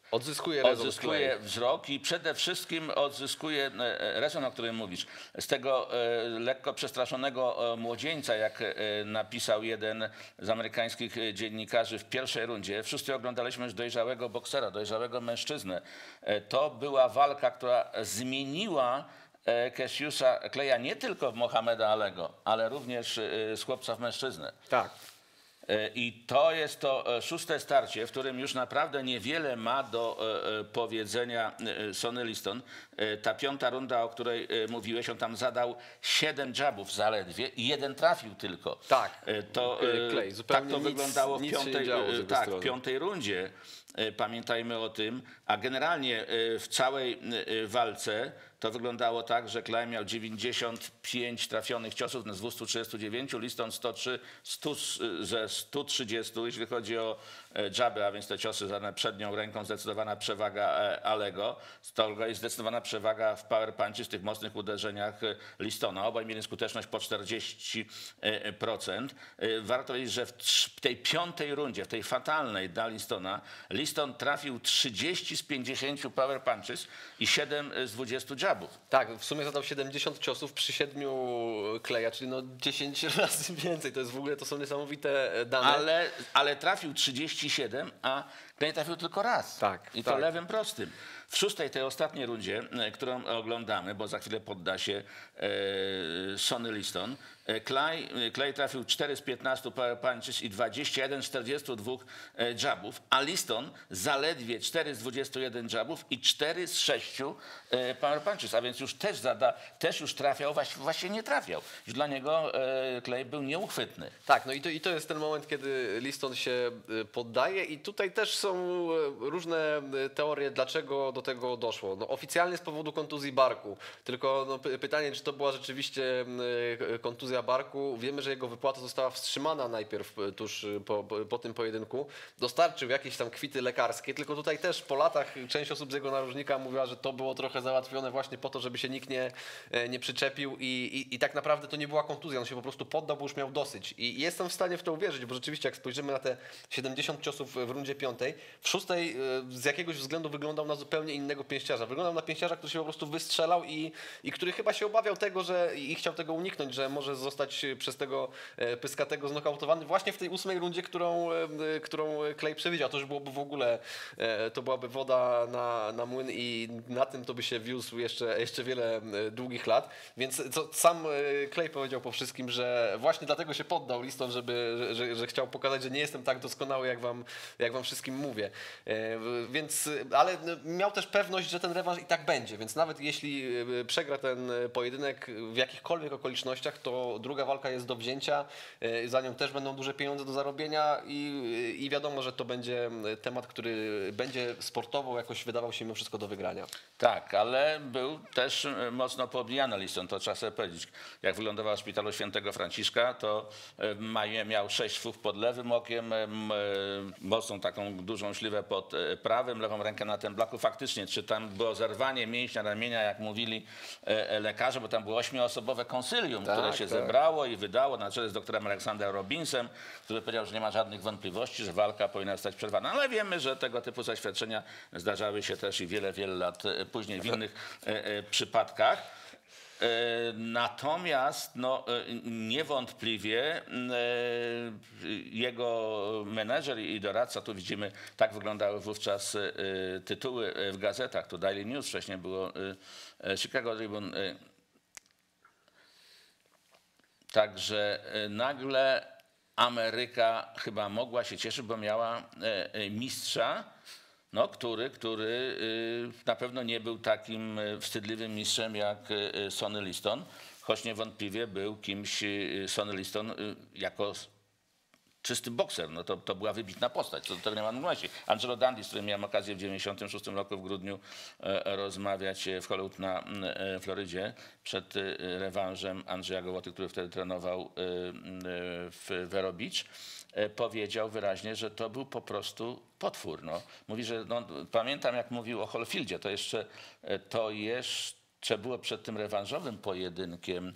Odzyskuje rezon odzyskuje Clay. wzrok i przede wszystkim odzyskuje e, rezon, o którym mówisz. Z tego e, lekko przestraszonego e, młodzieńca, jak e, napisał jeden z amerykańskich e, dziennikarzy w pierwszej rundzie, wszyscy oglądaliśmy już dojrzałego boksera, dojrzałego mężczyznę. E, to była walka, która zmieniła e, Cassiusa Claya nie tylko w Mohameda Alego, ale również e, z chłopca w mężczyznę. Tak. I to jest to e, szóste starcie, w którym już naprawdę niewiele ma do e, e, powiedzenia e, Sonny Liston. E, Ta piąta runda, o której e, mówiłeś, on tam zadał siedem dżabów zaledwie i jeden trafił tylko. Tak. E, To, E, Clay, tak zupełnie to nic- wyglądało w nic się nie piątej, działo z e, jego tak, strony. w piątej rundzie. E, Pamiętajmy o tym. A generalnie e, w całej e, walce to wyglądało tak, że Clay miał dziewięćdziesiąt pięć trafionych ciosów z dwustu trzydziestu dziewięciu, Liston sto trzy stu, ze stu trzydziestu, jeśli chodzi o e, dżaby, a więc te ciosy zadane przednią ręką, zdecydowana przewaga e, Alego. Z kolei zdecydowana przewaga w power punches, w tych mocnych uderzeniach e, Listona. Obaj mieli skuteczność po czterdzieści procent. E, Warto powiedzieć, że w trz- w tej piątej rundzie, w tej fatalnej dla Listona, Liston trafił trzydzieści z pięćdziesięciu power punches i siedem z dwudziestu dżabów. Tak, w sumie zadał siedemdziesiąt ciosów przy siedmiu Claya, czyli no dziesięć razy więcej. To jest w ogóle, to są niesamowite dane. Ale, ale trafił trzydzieści siedem, a Clay trafił tylko raz. Tak, I to tak. lewym prostym. W szóstej, tej ostatniej rundzie, e, którą oglądamy, bo za chwilę podda się e, Sonny Liston, e, Clay, e, Clay trafił cztery z piętnastu power punches i dwadzieścia jeden z czterdziestu dwóch e, dżabów, a Liston zaledwie cztery z dwudziestu jeden dżabów i cztery z sześciu e, power punches, a więc już też, zada, też już trafiał, właśnie, właśnie nie trafiał. Już dla niego e, Clay był nieuchwytny. Tak, no i to, i to jest ten moment, kiedy Liston się y, poddaje i tutaj też są y, różne y, teorie, dlaczego do tego doszło. No, oficjalnie z powodu kontuzji barku, tylko no, py- pytanie, czy to była rzeczywiście y, kontuzja barku. Wiemy, że jego wypłata została wstrzymana najpierw y, tuż y, po, po, po tym pojedynku. Dostarczył jakieś tam kwity lekarskie, tylko tutaj też po latach część osób z jego narożnika mówiła, że to było trochę załatwione właśnie po to, żeby się nikt nie, e, nie przyczepił i, i, i tak naprawdę to nie była kontuzja, on się po prostu poddał, bo już miał dosyć. I jestem w stanie w to uwierzyć, bo rzeczywiście jak spojrzymy na te siedemdziesiąt ciosów w rundzie piątej, w szóstej e, z jakiegoś względu wyglądał na zupełnie innego pięściarza. Wyglądał na pięściarza, który się po prostu wystrzelał i, i który chyba się obawiał tego, że i chciał tego uniknąć, że może zostać przez tego e, pyskatego znokautowany właśnie w tej ósmej rundzie, którą, e, którą Clay przewidział. To już byłoby w ogóle, e, to byłaby woda na, na młyn i na tym to by się wiózł jeszcze, jeszcze wiele e, długich lat. Więc co, sam e, Clay powiedział po wszystkim, że właśnie dlatego się poddał Liston, żeby, że, że, że chciał pokazać, że nie jestem tak doskonały, jak wam, jak wam wszystkim mówię. E, Więc, ale miał też pewność, że ten rewanż i tak będzie, więc nawet jeśli e, przegra ten pojedynek w jakichkolwiek okolicznościach, to druga walka jest do wzięcia, e, za nią też będą duże pieniądze do zarobienia i, i wiadomo, że to będzie temat, który będzie sportowo jakoś wydawał się mimo wszystko do wygrania. Tak, ale był też e, mocno poobijany Liston, to trzeba sobie powiedzieć. Jak wylądował w szpitalu Świętego Franciszka, to e, ma- miał sześć szwów pod lewym okiem, e, m, e, mocną taką dużą śliwę pod e, prawym, lewą rękę na tym blaku. Faktycznie, czy tam było zerwanie mięśnia ramienia, jak mówili e, e, lekarze, bo tam było ośmioosobowe konsylium, Tak, które się tak. zebrało i wydało na czele z doktorem Aleksanderem Robinsem, który powiedział, że nie ma żadnych wątpliwości, że walka powinna zostać przerwana. Ale wiemy, że tego typu zaświadczenia zdarzały się też i wiele, wiele lat e, później w innych e, e, przypadkach. E, Natomiast no, e, niewątpliwie e, jego menedżer i doradca, tu widzimy, tak wyglądały wówczas e, tytuły w gazetach, to Daily News, wcześniej było e, Chicago Tribune. e, Także e, nagle Ameryka chyba mogła się cieszyć, bo miała e, e, mistrza, no, który, który y, na pewno nie był takim y, wstydliwym mistrzem jak y, Sonny Liston, choć niewątpliwie był kimś y, Sonny Liston y, jako s- czysty bokser. No to, to była wybitna postać, co do tego nie ma wątpliwości. Angelo Dundee, z którym miałem okazję w dziewięćdziesiątym szóstym roku w grudniu e, rozmawiać e, w Hollywood na e, Florydzie przed e, rewanżem Andrzeja Gołoty, który wtedy trenował e, e, w Vero Beach, e, powiedział wyraźnie, że to był po prostu potwór. No. Mówi, że no, pamiętam jak mówił o Holyfieldzie, to jeszcze, e, to jeszcze było przed tym rewanżowym pojedynkiem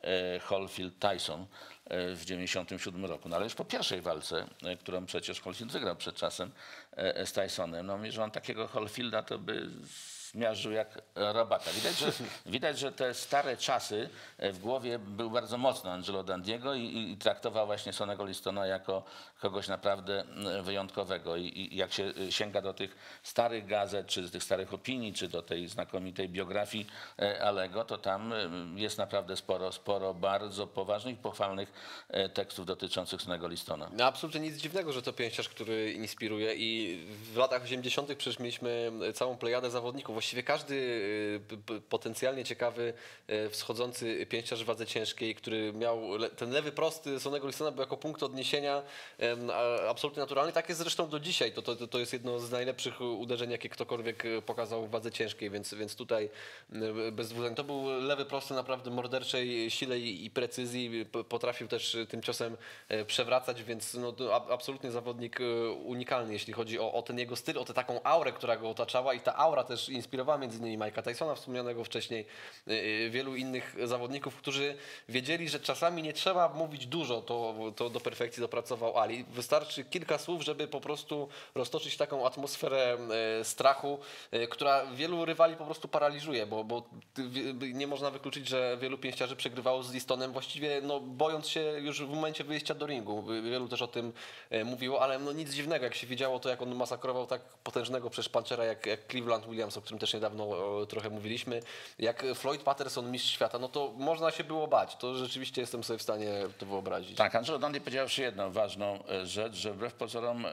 Holyfield Tyson w dziewięćdziesiątym siódmym roku. No ale już po pierwszej walce, którą przecież Holyfield wygrał przed czasem z Tysonem, no mówi, że on takiego Holyfielda to by zmiażdżył jak robaka. Widać, że, widać, że te stare czasy w głowie był bardzo mocno Angelo Dandiego i, i traktował właśnie Sonnego Listona jako kogoś naprawdę wyjątkowego. I, I jak się sięga do tych starych gazet, czy z tych starych opinii, czy do tej znakomitej biografii Alego, to tam jest naprawdę sporo, sporo bardzo poważnych i pochwalnych tekstów dotyczących Sonnego Listona. No, absolutnie nic dziwnego, że to pięściarz, który inspiruje i w latach osiemdziesiątych przecież mieliśmy całą plejadę zawodników. Właściwie każdy potencjalnie ciekawy wschodzący pięściarz w wadze ciężkiej, który miał ten lewy prosty Sonnego Listona był jako punkt odniesienia absolutnie naturalny. Tak jest zresztą do dzisiaj. To, to, to jest jedno z najlepszych uderzeń, jakie ktokolwiek pokazał w wadze ciężkiej, więc, więc tutaj bez dwóch zdań. To był lewy prosty naprawdę morderczej sile i precyzji. Potrafił też tym ciosem przewracać, więc no, absolutnie zawodnik unikalny, jeśli chodzi o, o ten jego styl, o tę taką aurę, która go otaczała i ta aura też inspirowała między innymi Mike'a Tysona, wspomnianego wcześniej, wielu innych zawodników, którzy wiedzieli, że czasami nie trzeba mówić dużo, to, to do perfekcji dopracował Ali. Wystarczy kilka słów, żeby po prostu roztoczyć taką atmosferę strachu, która wielu rywali po prostu paraliżuje, bo, bo nie można wykluczyć, że wielu pięściarzy przegrywało z Listonem właściwie no, bojąc się już w momencie wyjścia do ringu. Wielu też o tym mówiło, ale no, nic dziwnego, jak się widziało to, jak on masakrował tak potężnego przecież punchera jak, jak Cleveland Williams, o którym też niedawno o, trochę mówiliśmy, jak Floyd Patterson, mistrz świata, no to można się było bać. To rzeczywiście jestem sobie w stanie to wyobrazić. Tak, Angelo Dundee powiedział jeszcze jedną ważną rzecz, że wbrew pozorom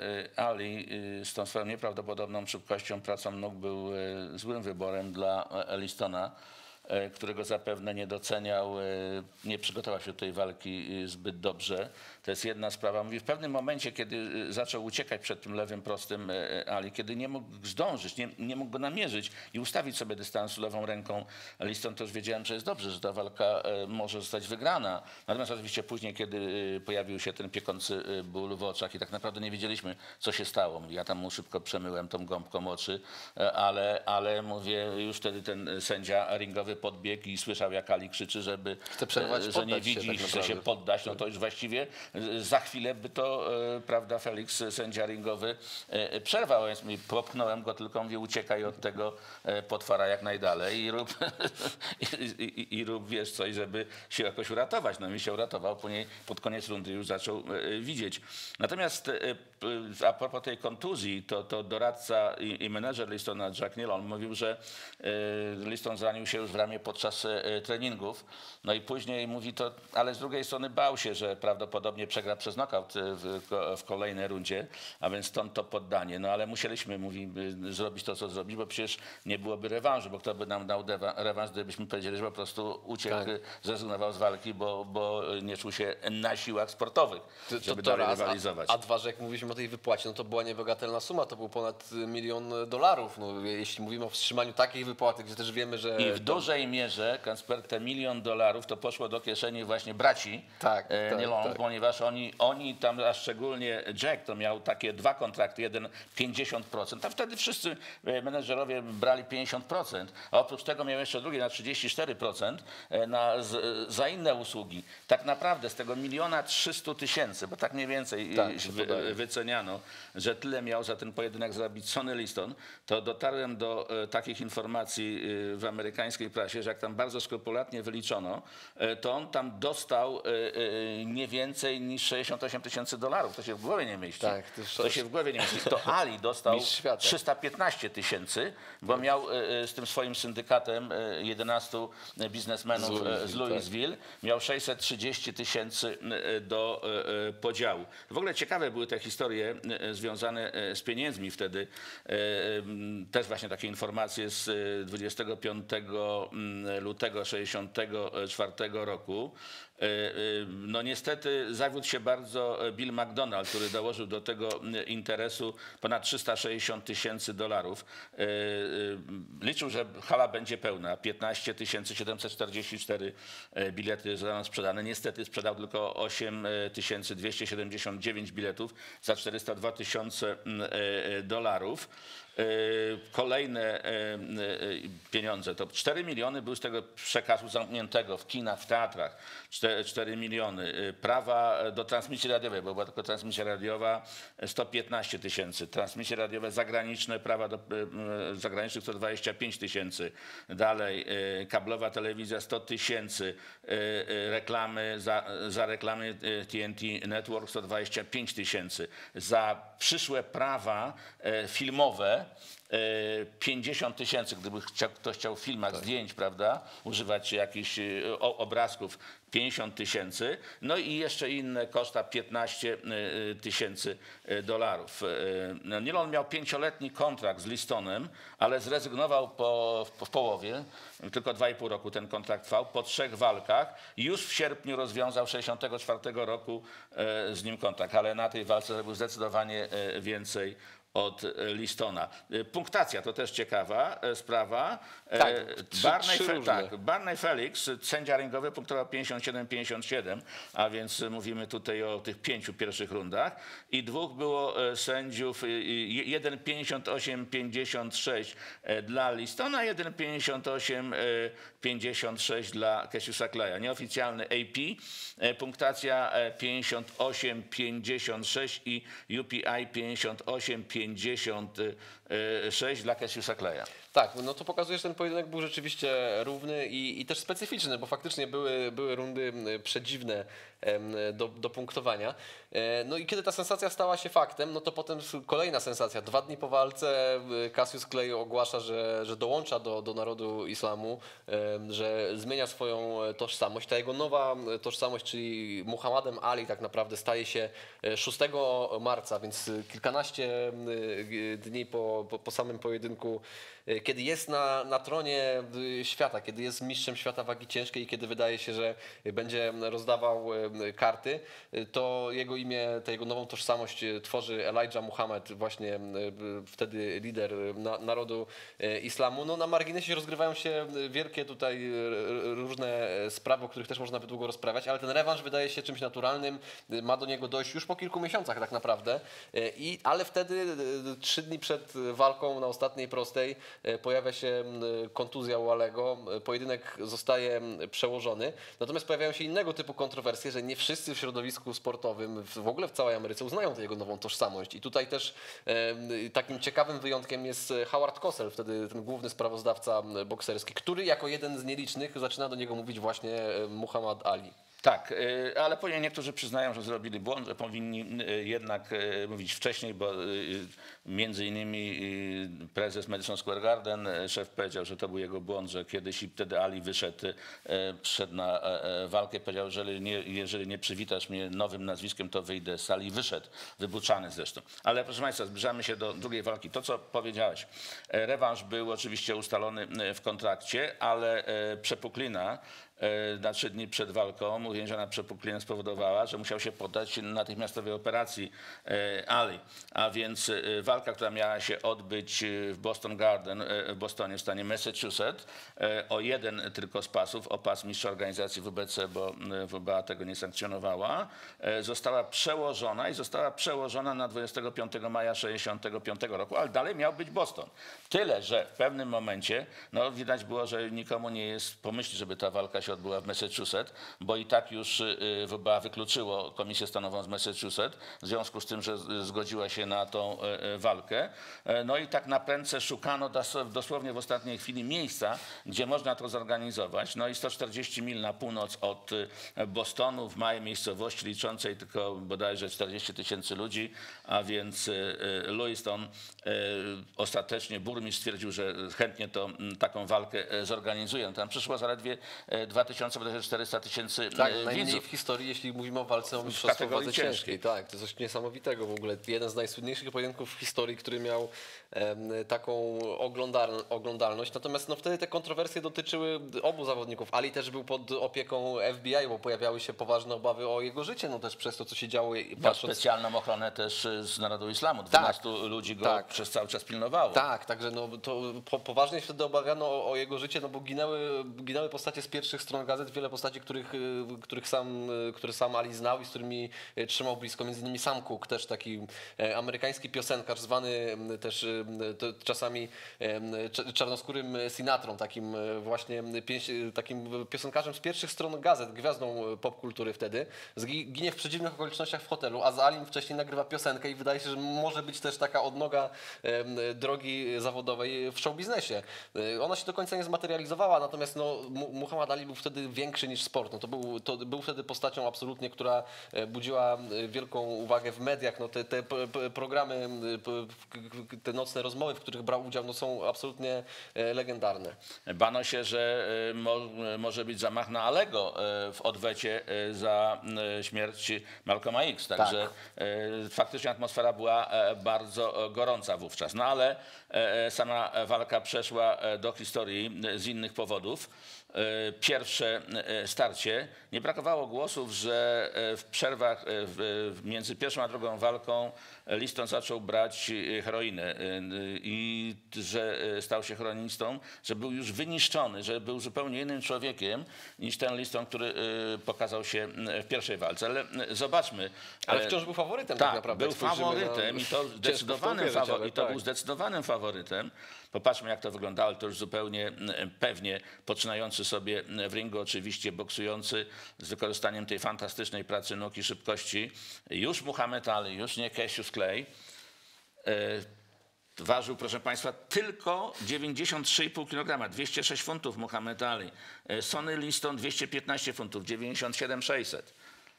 Ali z tą swoją nieprawdopodobną szybkością, pracą nóg był złym wyborem dla Listona, którego zapewne nie doceniał, nie przygotował się do tej walki zbyt dobrze. To jest jedna sprawa. Mówi, w pewnym momencie, kiedy zaczął uciekać przed tym lewym prostym Ali, kiedy nie mógł zdążyć, nie, nie mógł go namierzyć i ustawić sobie dystansu lewą ręką Liston, to już wiedziałem, że jest dobrze, że ta walka może zostać wygrana. Natomiast oczywiście później, kiedy pojawił się ten piekący ból w oczach i tak naprawdę nie wiedzieliśmy, co się stało. Ja tam mu szybko przemyłem tą gąbką oczy, ale, ale mówię, już wtedy ten sędzia ringowy podbiegł i słyszał, jak Ali krzyczy, żeby, Chce przerwać, że nie widzi, się, tak chce się poddać, no to już właściwie za chwilę by to, prawda, Felix, sędzia ringowy, przerwał, więc mi popchnąłem go, tylko mówię, uciekaj od tego potwora jak najdalej i rób, i, i, i rób wiesz coś, żeby się jakoś uratować. No mi się uratował, później pod koniec rundy już zaczął widzieć. Natomiast a propos tej kontuzji, to, to doradca i, i menedżer Listona, Jack Nealon, mówił, że Liston zranił się już w ramię podczas treningów. No i później mówi to, ale z drugiej strony bał się, że prawdopodobnie przegra przez knockout w, w kolejnej rundzie, a więc stąd to poddanie. No ale musieliśmy, mówi, zrobić to, co zrobić, bo przecież nie byłoby rewanżu, bo kto by nam dał rewanż, gdybyśmy powiedzieli, że po prostu uciekł, tak, zrezygnował z walki, bo, bo nie czuł się na siłach sportowych, żeby to, to dalej raz, rywalizować. A, a dwa, że jak mówiliśmy o tej wypłacie, no to była niebagatelna suma, to był ponad milion dolarów. No, jeśli mówimy o wstrzymaniu takiej wypłaty, gdzie też wiemy, że... I w dużej mierze, Kacper, te milion dolarów to poszło do kieszeni właśnie braci tak, e, tak, Nealon, tak. ponieważ oni, oni tam, a szczególnie Jack, to miał takie dwa kontrakty, jeden pięćdziesiąt procent, a wtedy wszyscy menedżerowie brali pięćdziesiąt procent, a oprócz tego miał jeszcze drugi na trzydzieści cztery procent na, z, za inne usługi. Tak naprawdę z tego miliona trzystu tysięcy, bo tak mniej więcej tak, wy, wyceniano, że tyle miał za ten pojedynek zrobić Sonny Liston, to dotarłem do e, takich informacji e, w amerykańskiej prasie, że jak tam bardzo skrupulatnie wyliczono, e, to on tam dostał e, e, nie więcej niż sześćdziesiąt osiem tysięcy dolarów. To się w głowie nie mieści. Tak, to, to się w głowie nie mieści. To Ali dostał świata. trzysta piętnaście tysięcy, bo tak. miał e, z tym swoim syndykatem e, jedenastu biznesmenów z Louisville, z Louisville tak. miał sześćset trzydzieści tysięcy do e, podziału. W ogóle ciekawe były te historie e, związane z pieniędzmi wtedy. E, też właśnie takie informacje z dwudziestego piątego lutego sześćdziesiątego czwartego roku. No niestety zawiódł się bardzo Bill McDonald, który dołożył do tego interesu ponad trzysta sześćdziesiąt tysięcy dolarów. Liczył, że hala będzie pełna. piętnaście tysięcy siedemset czterdzieści cztery bilety zostaną sprzedane. Niestety sprzedał tylko osiem tysięcy dwieście siedemdziesiąt dziewięć biletów za czterysta dwa tysiące dolarów. Kolejne pieniądze, to cztery miliony były z tego przekazu zamkniętego w kinach, w teatrach, cztery miliony. Prawa do transmisji radiowej, bo była tylko transmisja radiowa, sto piętnaście tysięcy. Transmisje radiowe zagraniczne, prawa do zagranicznych sto dwadzieścia pięć tysięcy. Dalej kablowa telewizja sto tysięcy. Reklamy, za, za reklamy T N T Network sto dwadzieścia pięć tysięcy. Za przyszłe prawa filmowe pięćdziesiąt tysięcy, gdyby chciał, ktoś chciał w filmach tak. zdjęć, prawda, używać jakichś obrazków, pięćdziesiąt tysięcy, no i jeszcze inne koszta piętnaście tysięcy dolarów. Nilon miał pięcioletni kontrakt z Listonem, ale zrezygnował po, po, w połowie, tylko dwa i pół roku ten kontrakt trwał, po trzech walkach. Już w sierpniu rozwiązał sześćdziesiątego czwartego roku z nim kontrakt, ale na tej walce zrobił zdecydowanie więcej od Listona. Punktacja to też ciekawa sprawa. Tak, trzy, Barney, trzy Fe tak, Barney Felix, sędzia ringowy, punktował pięćdziesiąt siedem pięćdziesiąt siedem, a więc mówimy tutaj o tych pięciu pierwszych rundach. I dwóch było sędziów, jeden pięćdziesiąt osiem pięćdziesiąt sześć dla Listona, jeden pięćdziesiąt osiem pięćdziesiąt sześć dla Cassiusa Claya. Nieoficjalny A P, punktacja pięćdziesiąt osiem pięćdziesiąt sześć i U P I pięćdziesiąt osiem pięćdziesiąt sześć dla Cassiusa Claya. Tak, no to pokazuje, że ten pojedynek był rzeczywiście równy i, i też specyficzny, bo faktycznie były, były rundy przedziwne do, do punktowania. No i kiedy ta sensacja stała się faktem, no to potem kolejna sensacja. Dwa dni po walce Cassius Clay ogłasza, że, że dołącza do, do narodu islamu, że zmienia swoją tożsamość. Ta jego nowa tożsamość, czyli Muhammadem Ali tak naprawdę staje się szóstego marca, więc kilkanaście dni po, po, po samym pojedynku, kiedy jest na, na tronie świata, kiedy jest mistrzem świata wagi ciężkiej i kiedy wydaje się, że będzie rozdawał karty, to jego imię, tę jego nową tożsamość tworzy Elijah Muhammad, właśnie wtedy lider narodu islamu. No, na marginesie rozgrywają się wielkie tutaj różne sprawy, o których też można by długo rozprawiać, ale ten rewanż wydaje się czymś naturalnym, ma do niego dojść już po kilku miesiącach tak naprawdę, I, ale wtedy trzy dni przed walką na ostatniej prostej pojawia się kontuzja u Alego, pojedynek zostaje przełożony, natomiast pojawiają się innego typu kontrowersje, że nie wszyscy w środowisku sportowym, w ogóle w całej Ameryce uznają tę jego nową tożsamość i tutaj też e, takim ciekawym wyjątkiem jest Howard Cosell, wtedy ten główny sprawozdawca bokserski, który jako jeden z nielicznych zaczyna do niego mówić właśnie Muhammad Ali. Tak, ale później niektórzy przyznają, że zrobili błąd, że powinni jednak mówić wcześniej, bo między innymi prezes Madison Square Garden, szef powiedział, że to był jego błąd, że kiedyś i wtedy Ali wyszedł, przyszedł na walkę, powiedział, że jeżeli nie, jeżeli nie przywitasz mnie nowym nazwiskiem, to wyjdę z sali. Wyszedł, wybuczany zresztą. Ale proszę Państwa, zbliżamy się do drugiej walki. To, co powiedziałeś, rewanż był oczywiście ustalony w kontrakcie, ale przepuklina na trzy dni przed walką uwięziona przepuklina spowodowała, że musiał się poddać natychmiastowej operacji Ali. A więc walka, która miała się odbyć w Boston Garden, w Bostonie w stanie Massachusetts, o jeden tylko z pasów, o pas mistrza organizacji W B C, bo W B A tego nie sankcjonowała, została przełożona i została przełożona na dwudziestego piątego maja tysiąc dziewięćset sześćdziesiątego piątego roku, ale dalej miał być Boston. Tyle, że w pewnym momencie no, widać było, że nikomu nie jest pomyśli, żeby ta walka się odbyła w Massachusetts, bo i tak już W B A wykluczyło Komisję Stanową z Massachusetts, w związku z tym, że zgodziła się na tą walkę. No i tak na prędce szukano dosłownie w ostatniej chwili miejsca, gdzie można to zorganizować. No i sto czterdzieści mil na północ od Bostonu, w małej miejscowości liczącej tylko bodajże czterdzieści tysięcy ludzi, a więc Lewiston, ostatecznie burmistrz stwierdził, że chętnie to taką walkę zorganizuje. No tam przyszło zaledwie dwa tysiące czterysta tysięcy Tak, najmniej widzów. w historii, jeśli mówimy o walce o mistrzostwo kategorii wadze ciężkiej. ciężkiej. Tak, to coś niesamowitego w ogóle. Jeden z najsłynniejszych pojedynków w historii, który miał em, taką oglądal, oglądalność. Natomiast no, wtedy te kontrowersje dotyczyły obu zawodników. Ali też był pod opieką F B I, bo pojawiały się poważne obawy o jego życie, no też przez to, co się działo. i Miał Patrząc... specjalną ochronę też z narodu islamu. dwunastu ludzi go tak. przez cały czas pilnowało. Tak, także no, to po, poważnie się wtedy obawiano o, o jego życie, no bo ginęły, ginęły postacie z pierwszych stron gazet, wiele postaci, których, y, których sam, y, które sam Ali znał i z którymi y, trzymał blisko, między innymi Sam Cooke, też taki e, amerykański piosenkarz, zwany m, też y, to, czasami e, cz- czarnoskórym Sinatrą, takim e, właśnie pięś- takim piosenkarzem z pierwszych stron gazet, gwiazdą popkultury wtedy. Zgi- Ginie w przedziwnych okolicznościach w hotelu, a z Alim wcześniej nagrywa piosenkę i wydaje się, że może być też taka odnoga e, drogi zawodowej w showbiznesie. E, Ona się do końca nie zmaterializowała, natomiast no, Mu- Muhammad Ali był wtedy większy niż sport. No, to, był, to był wtedy postacią absolutnie, która e, budziła e, wielką uwagę w mediach. No, te, te p- p- programy, e, p- k- te nocne rozmowy, w których brał udział, no, są absolutnie e, legendarne. Bano się, że y, mo, y, może być zamach na Alego y, w odwecie y, za y, śmierć Malcolma X. Także y, faktycznie atmosfera była e, bardzo e, gorąca wówczas. No ale e, sama walka przeszła e, do historii e, z innych powodów. E, Pierwsze e, starcie. Nie brakowało głosów, że e, w przerwach e, w, w- między pierwszą a drugą walką Liston zaczął brać e, heroinę e, i że e, stał się heroinistą, że był już wyniszczony, że był zupełnie innym człowiekiem niż ten Liston, który e, pokazał się w pierwszej walce. Ale e, zobaczmy. Ale e, wciąż był faworytem tak, tak, naprawdę. był jak spojrzymy faworytem na- i to Ciężko zdecydowanym w to uwierzyć, faworytem. ale I to tak. był zdecydowanym faworytem. Popatrzmy, jak to wyglądało. To już zupełnie mm, pewnie poczynający sobie w ringu, oczywiście boksujący z wykorzystaniem tej fantastycznej pracy nóg i szybkości. Już Muhammad Ali, już nie Cassius Clay. E, Ważył, proszę Państwa, tylko dziewięćdziesiąt trzy i pół kilograma, dwieście sześć funtów Muhammad Ali. E, Sonny Liston dwieście piętnaście funtów, dziewięćdziesiąt siedem sześćset.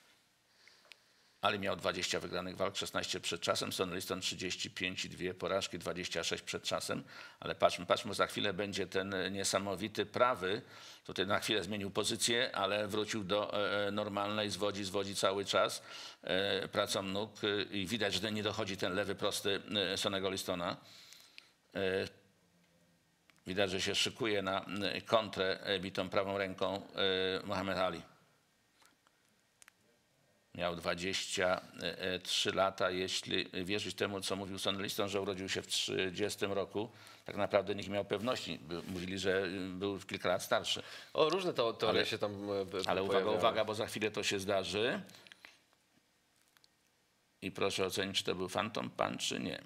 Ali miał dwadzieścia wygranych walk, szesnaście przed czasem, Sonny Liston trzydzieści pięć i dwie porażki, dwadzieścia sześć przed czasem. Ale patrzmy, patrzmy, za chwilę będzie ten niesamowity prawy. Tutaj na chwilę zmienił pozycję, ale wrócił do e, normalnej, zwodzi, zwodzi cały czas e, pracą nóg e, i widać, że nie dochodzi ten lewy prosty e, Sonnego Listona. E, widać, że się szykuje na e, kontrę e, bitą prawą ręką e, Muhammad Ali. Miał dwadzieścia trzy lata, jeśli wierzyć temu, co mówił Sonny Liston, że urodził się w trzydziestym roku. Tak naprawdę nikt nie miał pewności. By- Mówili, że był kilka lat starszy. O, różne to, teorie Ale- się tam e, b- Ale uwaga, pojawiały. uwaga, bo za chwilę to się zdarzy. I proszę ocenić, czy to był Phantom Punch, czy nie.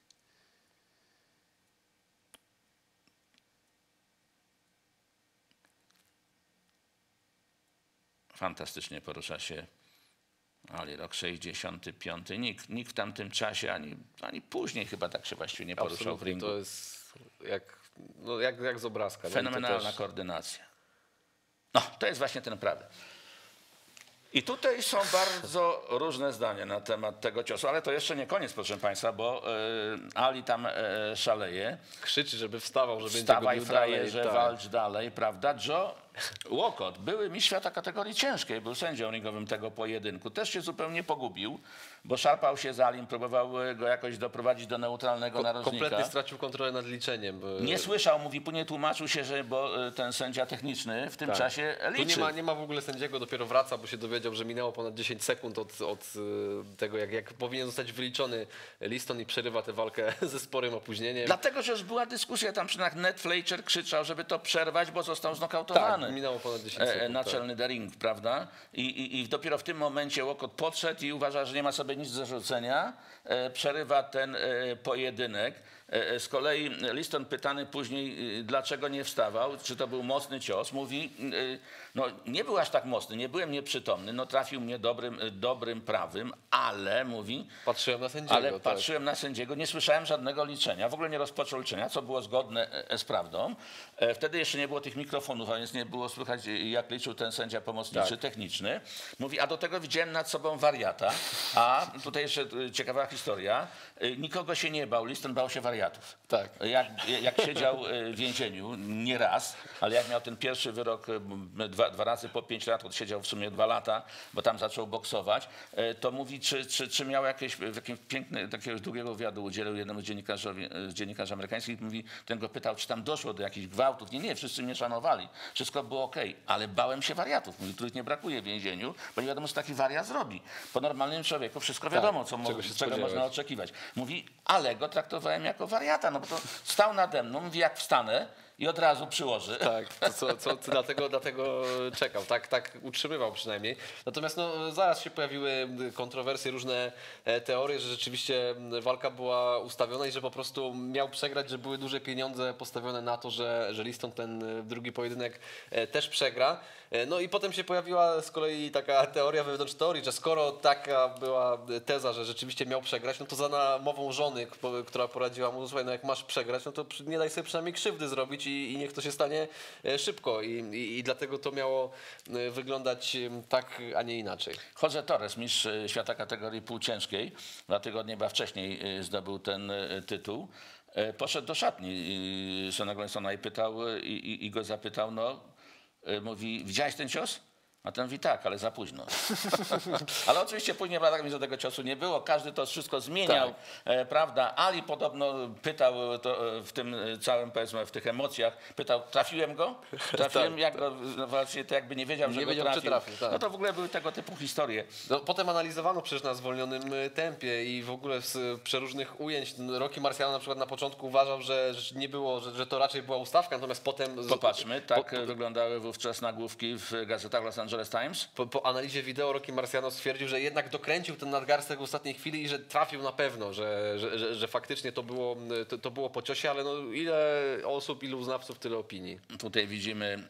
Fantastycznie porusza się Ali, rok sześćdziesiąty piąty. Nikt, nikt w tamtym czasie, ani, ani później chyba tak się właściwie nie poruszał w Absolutnie, ringu. to jest jak, no, jak, jak z obrazka. no i to Fenomenalna też- koordynacja. No, to jest właśnie ten prawy. I tutaj są bardzo różne zdania na temat tego ciosu, ale to jeszcze nie koniec, proszę Państwa, bo y, Ali tam y, szaleje. Krzyczy, żeby wstawał, żeby Wstawaj, będzie go bił frajerze, dalej. walcz dalej, prawda? Joe Walcott, były mistrz świata kategorii ciężkiej, był sędzią ringowym tego pojedynku. Też się zupełnie pogubił, bo szarpał się z Alim, próbował y, go jakoś doprowadzić do neutralnego Ko- narożnika. kompletnie stracił kontrolę nad liczeniem. bo- Nie słyszał, mówi, później tłumaczył się, że bo y, ten sędzia techniczny w tym Tak. czasie Tu nie liczy. ma, nie ma w ogóle sędziego, dopiero wraca, bo się dowiedział, że minęło ponad dziesięć sekund od, od y, tego, jak, jak powinien zostać wyliczony Liston i przerywa tę walkę ze sporym opóźnieniem. Dlatego, że już była dyskusja, tam przynajmniej Ned Fletcher krzyczał, żeby to przerwać, bo został znokautowany. Tak, minęło ponad dziesięć E, sekund. Naczelny The Ring, prawda? I, i, I dopiero w tym momencie Walcott podszedł i uważa, że nie ma sobie nic do zarzucenia, e, przerywa ten e, pojedynek. E, Z kolei Liston pytany później, e, dlaczego nie wstawał, czy to był mocny cios, mówi, e, no nie był aż tak mocny, nie byłem nieprzytomny, no trafił mnie dobrym, e, dobrym prawym, ale, mówi, Tak. Patrzyłem na sędziego. ale tak. patrzyłem na sędziego, nie słyszałem żadnego liczenia, w ogóle nie rozpoczął liczenia, co było zgodne e, z prawdą. E, Wtedy jeszcze nie było tych mikrofonów, a więc nie było słychać, e, jak liczył ten sędzia pomocniczy, Tak. techniczny. Mówi, a do tego widziałem nad sobą wariata, a tutaj jeszcze e, ciekawa historia, e, nikogo się nie bał, Liston bał się wariata. wariatów. Tak. Jak, jak siedział w więzieniu, nie raz, ale jak miał ten pierwszy wyrok dwa, dwa razy po pięć lat, siedział w sumie dwa lata, bo tam zaczął boksować, to mówi, czy, czy, czy miał jakieś, w jakimś piękny, takiego długiego wywiadu udzielił jednemu z dziennikarzy, z dziennikarzy amerykańskich, mówi, ten go pytał, czy tam doszło do jakichś gwałtów. Nie, nie, wszyscy mnie szanowali, wszystko było okej, ale bałem się wariatów, mówi, których nie brakuje w więzieniu, bo nie wiadomo, co taki wariat zrobi. Po normalnym człowieku wszystko wiadomo, co mo- się czego można oczekiwać. Mówi, ale go traktowałem jako wariata, no bo to stał nade mną, mówi, jak wstanę i od razu przyłoży. Tak, to co, co, co dlatego, dlatego czekał, tak, tak utrzymywał przynajmniej. Natomiast no, zaraz się pojawiły kontrowersje, różne e, teorie, że rzeczywiście walka była ustawiona i że po prostu miał przegrać, że były duże pieniądze postawione na to, że, że Liston ten drugi pojedynek e, też przegra. E, no i potem się pojawiła z kolei taka teoria wewnątrz teorii, że skoro taka była teza, że rzeczywiście miał przegrać, no to za namową żony, k- która poradziła mu, słuchaj, no jak masz przegrać, no to przy- nie daj sobie przynajmniej krzywdy zrobić i, i niech to się stanie e, szybko. I, i, I dlatego to miało e, wyglądać e, tak, a nie inaczej. Jose Torres, mistrz e, świata kategorii półciężkiej, dwa tygodnie chyba wcześniej e, zdobył ten e, tytuł, e, poszedł do szatni e, Seanego Listona i pytał, e, i, i go zapytał, no, e, mówi, widziałeś ten cios? A ten mówi tak, ale za późno. Ale oczywiście później prawda, że tego ciosu nie było, każdy to wszystko zmieniał, Tak. e, prawda? Ali podobno pytał to, e, w tym całym, powiedzmy, w tych emocjach, pytał, trafiłem go? Trafiłem, Tak, jak go, no właśnie to jakby nie wiedział, że Nie go wiedział, czy trafił. trafił, tak. No to w ogóle były tego typu historie. No, potem analizowano przecież na zwolnionym e, tempie i w ogóle z przeróżnych ujęć. Rocky Marciano na przykład na początku uważał, że, że nie było, że, że to raczej była ustawka, natomiast potem... z- Popatrzmy, tak po, po, wyglądały wówczas nagłówki w gazetach Los Angeles Times. Po, po analizie wideo Rocky Marciano stwierdził, że jednak dokręcił ten nadgarstek w ostatniej chwili i że trafił na pewno, że, że, że, że faktycznie to było, to, to było po ciosie, ale no ile osób, ilu uznawców, tyle opinii. Tutaj widzimy e,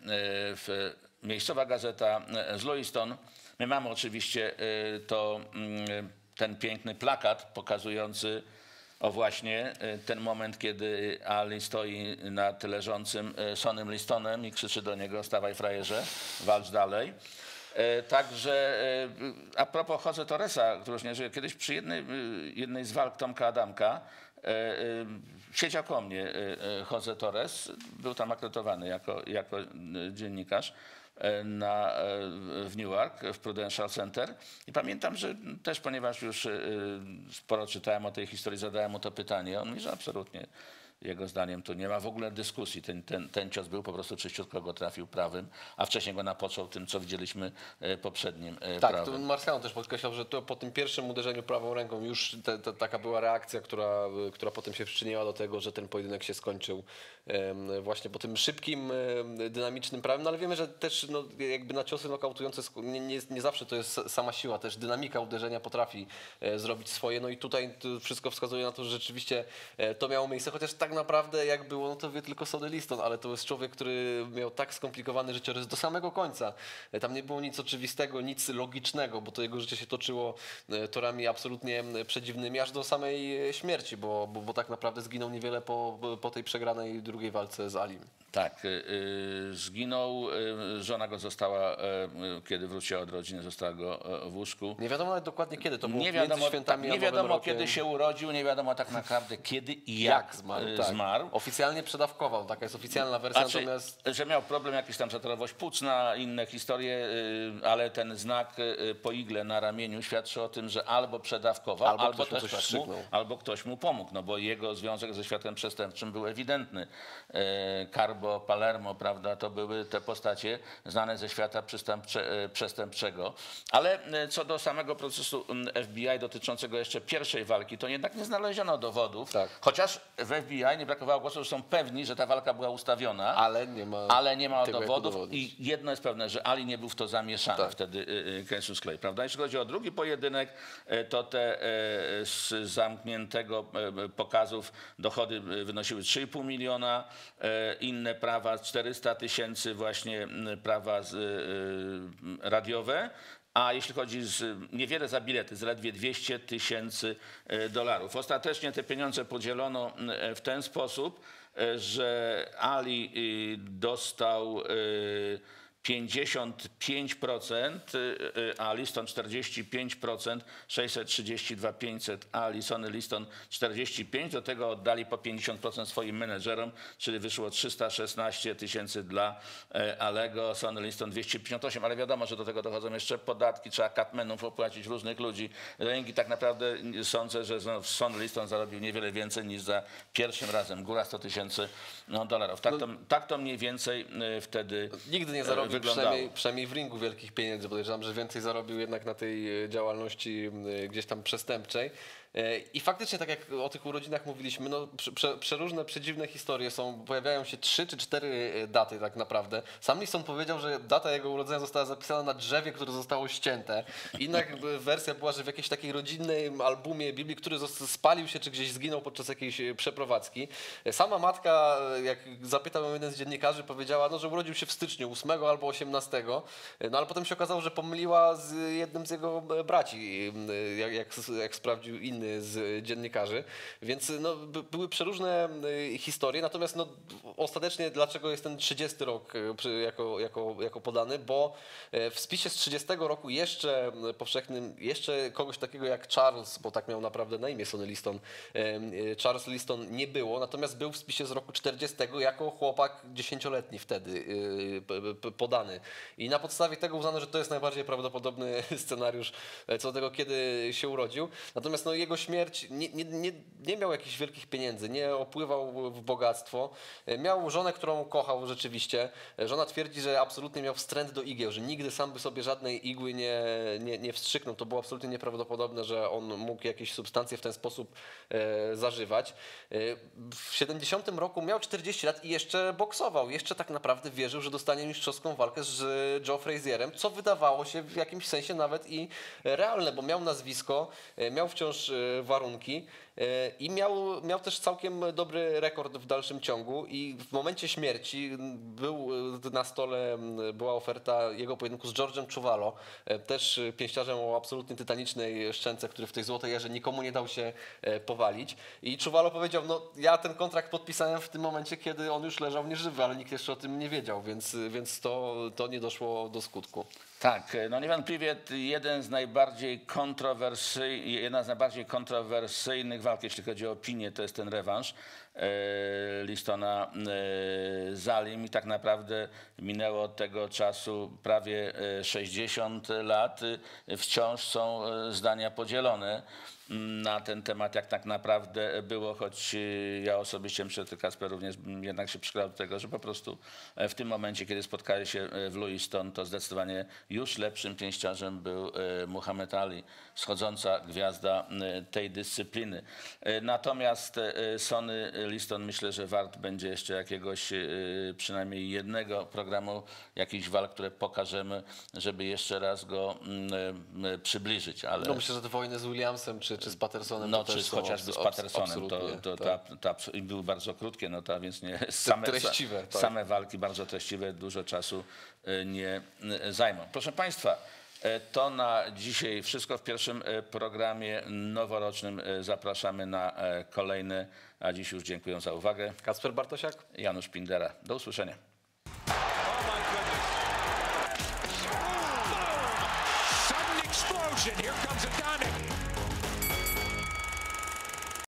w, miejscowa gazeta e, z Lewiston. My mamy oczywiście e, to, mm, ten piękny plakat pokazujący o właśnie e, ten moment, kiedy Ali stoi nad leżącym e, Sonym Listonem i krzyczy do niego, stawaj frajerze, walcz dalej. E, Także e, a propos Jose Torresa, który już nie żyje, kiedyś przy jednej, e, jednej z walk Tomka Adamka e, e, siedział koło mnie e, e, Jose Torres, był tam akredytowany jako, jako e, dziennikarz e, na, e, w Newark, w Prudential Center i pamiętam, że też ponieważ już e, sporo czytałem o tej historii, zadałem mu to pytanie, on mówi, że absolutnie jego zdaniem tu nie ma w ogóle dyskusji. Ten, ten, ten cios był po prostu czyściutko go trafił prawym, a wcześniej go napoczął tym, co widzieliśmy e, poprzednim e, Tak, prawym. to Marciano też podkreślał, że to po tym pierwszym uderzeniu prawą ręką już te, te, taka była reakcja, która, która potem się przyczyniła do tego, że ten pojedynek się skończył em, właśnie po tym szybkim, em, dynamicznym prawym, no ale wiemy, że też no, jakby na ciosy nokautujące sk- nie, nie, nie zawsze to jest sama siła, też dynamika uderzenia potrafi e, zrobić swoje, no i tutaj to wszystko wskazuje na to, że rzeczywiście e, to miało miejsce, chociaż tak naprawdę jak było, no to wie tylko Sonny Liston, ale to jest człowiek, który miał tak skomplikowany życiorys do samego końca. E, Tam nie było nic oczywistego, nic logicznego, bo to jego życie się toczyło e, torami absolutnie e, przedziwnymi, aż do samej e, śmierci, bo, bo, bo tak naprawdę zginął niewiele po, po tej przegranej drugiej walce z Alim. Tak, y, y, zginął, y, żona go została, y, y, kiedy wróciła od rodziny, została go y, w łóżku. Nie wiadomo nawet dokładnie kiedy, to było Nie między wiadomo, świętami tak, a nie Nowym wiadomo rokiem. kiedy się urodził, nie wiadomo tak naprawdę kiedy i jak, Jak zmarł, y, tak. zmarł. Oficjalnie przedawkował, taka jest oficjalna wersja, Znaczy, natomiast... że miał problem jakiś tam zatorowość płucna, inne historie, y, ale ten znak y, po igle na ramieniu świadczy o tym, że albo przedawkował, Albo albo, ktoś mu też coś ktoś mu, wstrzyknął. albo ktoś mu pomógł, no bo jego związek ze światem przestępczym był ewidentny. Y, Carbo, Palermo, prawda, to były te postacie znane ze świata przestępcze, y, przestępczego. Ale y, co do samego procesu y, F B I dotyczącego jeszcze pierwszej walki, to jednak nie znaleziono dowodów, Tak. chociaż w F B I nie brakowało głosów, że są pewni, że ta walka była ustawiona. Ale nie ma, Ale nie ma tego jako dowodów dowodu. i jedno jest pewne, że Ali nie był w to zamieszany Tak. wtedy, y, y, Cassius Clay, prawda? Jeśli chodzi o drugi pojedynek, y, to te y, z zamkniętego y, pokazów dochody y, wynosiły trzy i pół miliona, y, inne prawa czterysta tysięcy właśnie y, prawa z, y, y, radiowe. A jeśli chodzi z, niewiele za bilety, zaledwie dwieście tysięcy dolarów. Ostatecznie te pieniądze podzielono y, w ten sposób, y, że Ali y, dostał y, pięćdziesiąt pięć procent, a Liston czterdzieści pięć procent, sześćset trzydzieści dwa pięćset, a Sony Liston czterdzieści pięć, do tego oddali po pięćdziesiąt procent swoim menedżerom, czyli wyszło trzysta szesnaście tysięcy dla Allego, Sony Liston dwieście pięćdziesiąt osiem, ale wiadomo, że do tego dochodzą jeszcze podatki, trzeba catmenów opłacić, różnych ludzi. Ręki tak naprawdę sądzę, że Sony Liston zarobił niewiele więcej niż za pierwszym razem, góra sto tysięcy no, dolarów. Tak, no, to, tak to mniej więcej wtedy nigdy nie zarobił przynajmniej, przynajmniej w ringu wielkich pieniędzy. Podejrzewam, że więcej zarobił jednak na tej działalności gdzieś tam przestępczej. I faktycznie, tak jak o tych urodzinach mówiliśmy, no, prze, przeróżne, przedziwne historie są. Pojawiają się trzy czy cztery daty tak naprawdę. Sam Liston powiedział, że data jego urodzenia została zapisana na drzewie, które zostało ścięte. Inna wersja była, że w jakiejś takiej rodzinnej albumie Biblii, który spalił się czy gdzieś zginął podczas jakiejś przeprowadzki. Sama matka, jak zapytał ją jeden z dziennikarzy, powiedziała, no, że urodził się w styczniu ósmego albo osiemnastego. No ale potem się okazało, że pomyliła z jednym z jego braci, jak, jak, jak sprawdził inny z dziennikarzy, więc no, były przeróżne historie, natomiast no, ostatecznie dlaczego jest ten trzydziesty rok jako, jako, jako podany, bo w spisie z trzydziestego roku jeszcze powszechnym, jeszcze kogoś takiego jak Charles, bo tak miał naprawdę na imię Sonny Liston, Charles Liston nie było, natomiast był w spisie z roku czterdziestego jako chłopak dziesięcioletni wtedy podany i na podstawie tego uznano, że to jest najbardziej prawdopodobny scenariusz co do tego, kiedy się urodził, natomiast no, jego śmierć nie, nie, nie, nie miał jakichś wielkich pieniędzy, nie opływał w bogactwo. Miał żonę, którą kochał rzeczywiście. Żona twierdzi, że absolutnie miał wstręt do igieł, że nigdy sam by sobie żadnej igły nie, nie, nie wstrzyknął. To było absolutnie nieprawdopodobne, że on mógł jakieś substancje w ten sposób e, zażywać. E, w siedemdziesiątym roku miał czterdzieści lat i jeszcze boksował. Jeszcze tak naprawdę wierzył, że dostanie mistrzowską walkę z Joe Frazierem, co wydawało się w jakimś sensie nawet i realne, bo miał nazwisko, miał wciąż warunki i miał, miał też całkiem dobry rekord w dalszym ciągu i w momencie śmierci był na stole, była oferta jego pojedynku z George'em Chuvalo, też pięściarzem o absolutnie tytanicznej szczęce, który w tej złotej erze nikomu nie dał się powalić i Chuvalo powiedział, no ja ten kontrakt podpisałem w tym momencie, kiedy on już leżał nieżywy, ale nikt jeszcze o tym nie wiedział, więc, więc to, to nie doszło do skutku. Tak, no niewątpliwie jeden z najbardziej kontrowersyjnych, jedna z najbardziej kontrowersyjnych walk, jeśli chodzi o opinię, to jest ten rewanż e, Listona e, z Alim i tak naprawdę minęło od tego czasu prawie sześćdziesiąt lat. Wciąż są zdania podzielone na ten temat, jak tak naprawdę było, choć ja osobiście myślę, że Kasper również jednak się przykładał do tego, że po prostu w tym momencie, kiedy spotkali się w Lewiston, to zdecydowanie już lepszym pięściarzem był Muhammad Ali, schodząca gwiazda tej dyscypliny. Natomiast Sonny Liston myślę, że wart będzie jeszcze jakiegoś przynajmniej jednego programu, jakichś walk, które pokażemy, żeby jeszcze raz go przybliżyć. Ale... No myślę, że te wojny z Williamsem czy czy z Pattersonem, no, to czy też chociażby z Pattersonem, to, to, tak. ta, ta, i były bardzo krótkie, no to więc nie, same, treściwe, tak. same walki bardzo treściwe, dużo czasu nie zajmą. Proszę Państwa, to na dzisiaj wszystko w pierwszym programie noworocznym. Zapraszamy na kolejny, a dziś już dziękuję za uwagę. Kacper Bartosiak, Janusz Pindera. Do usłyszenia. Here comes Adonis.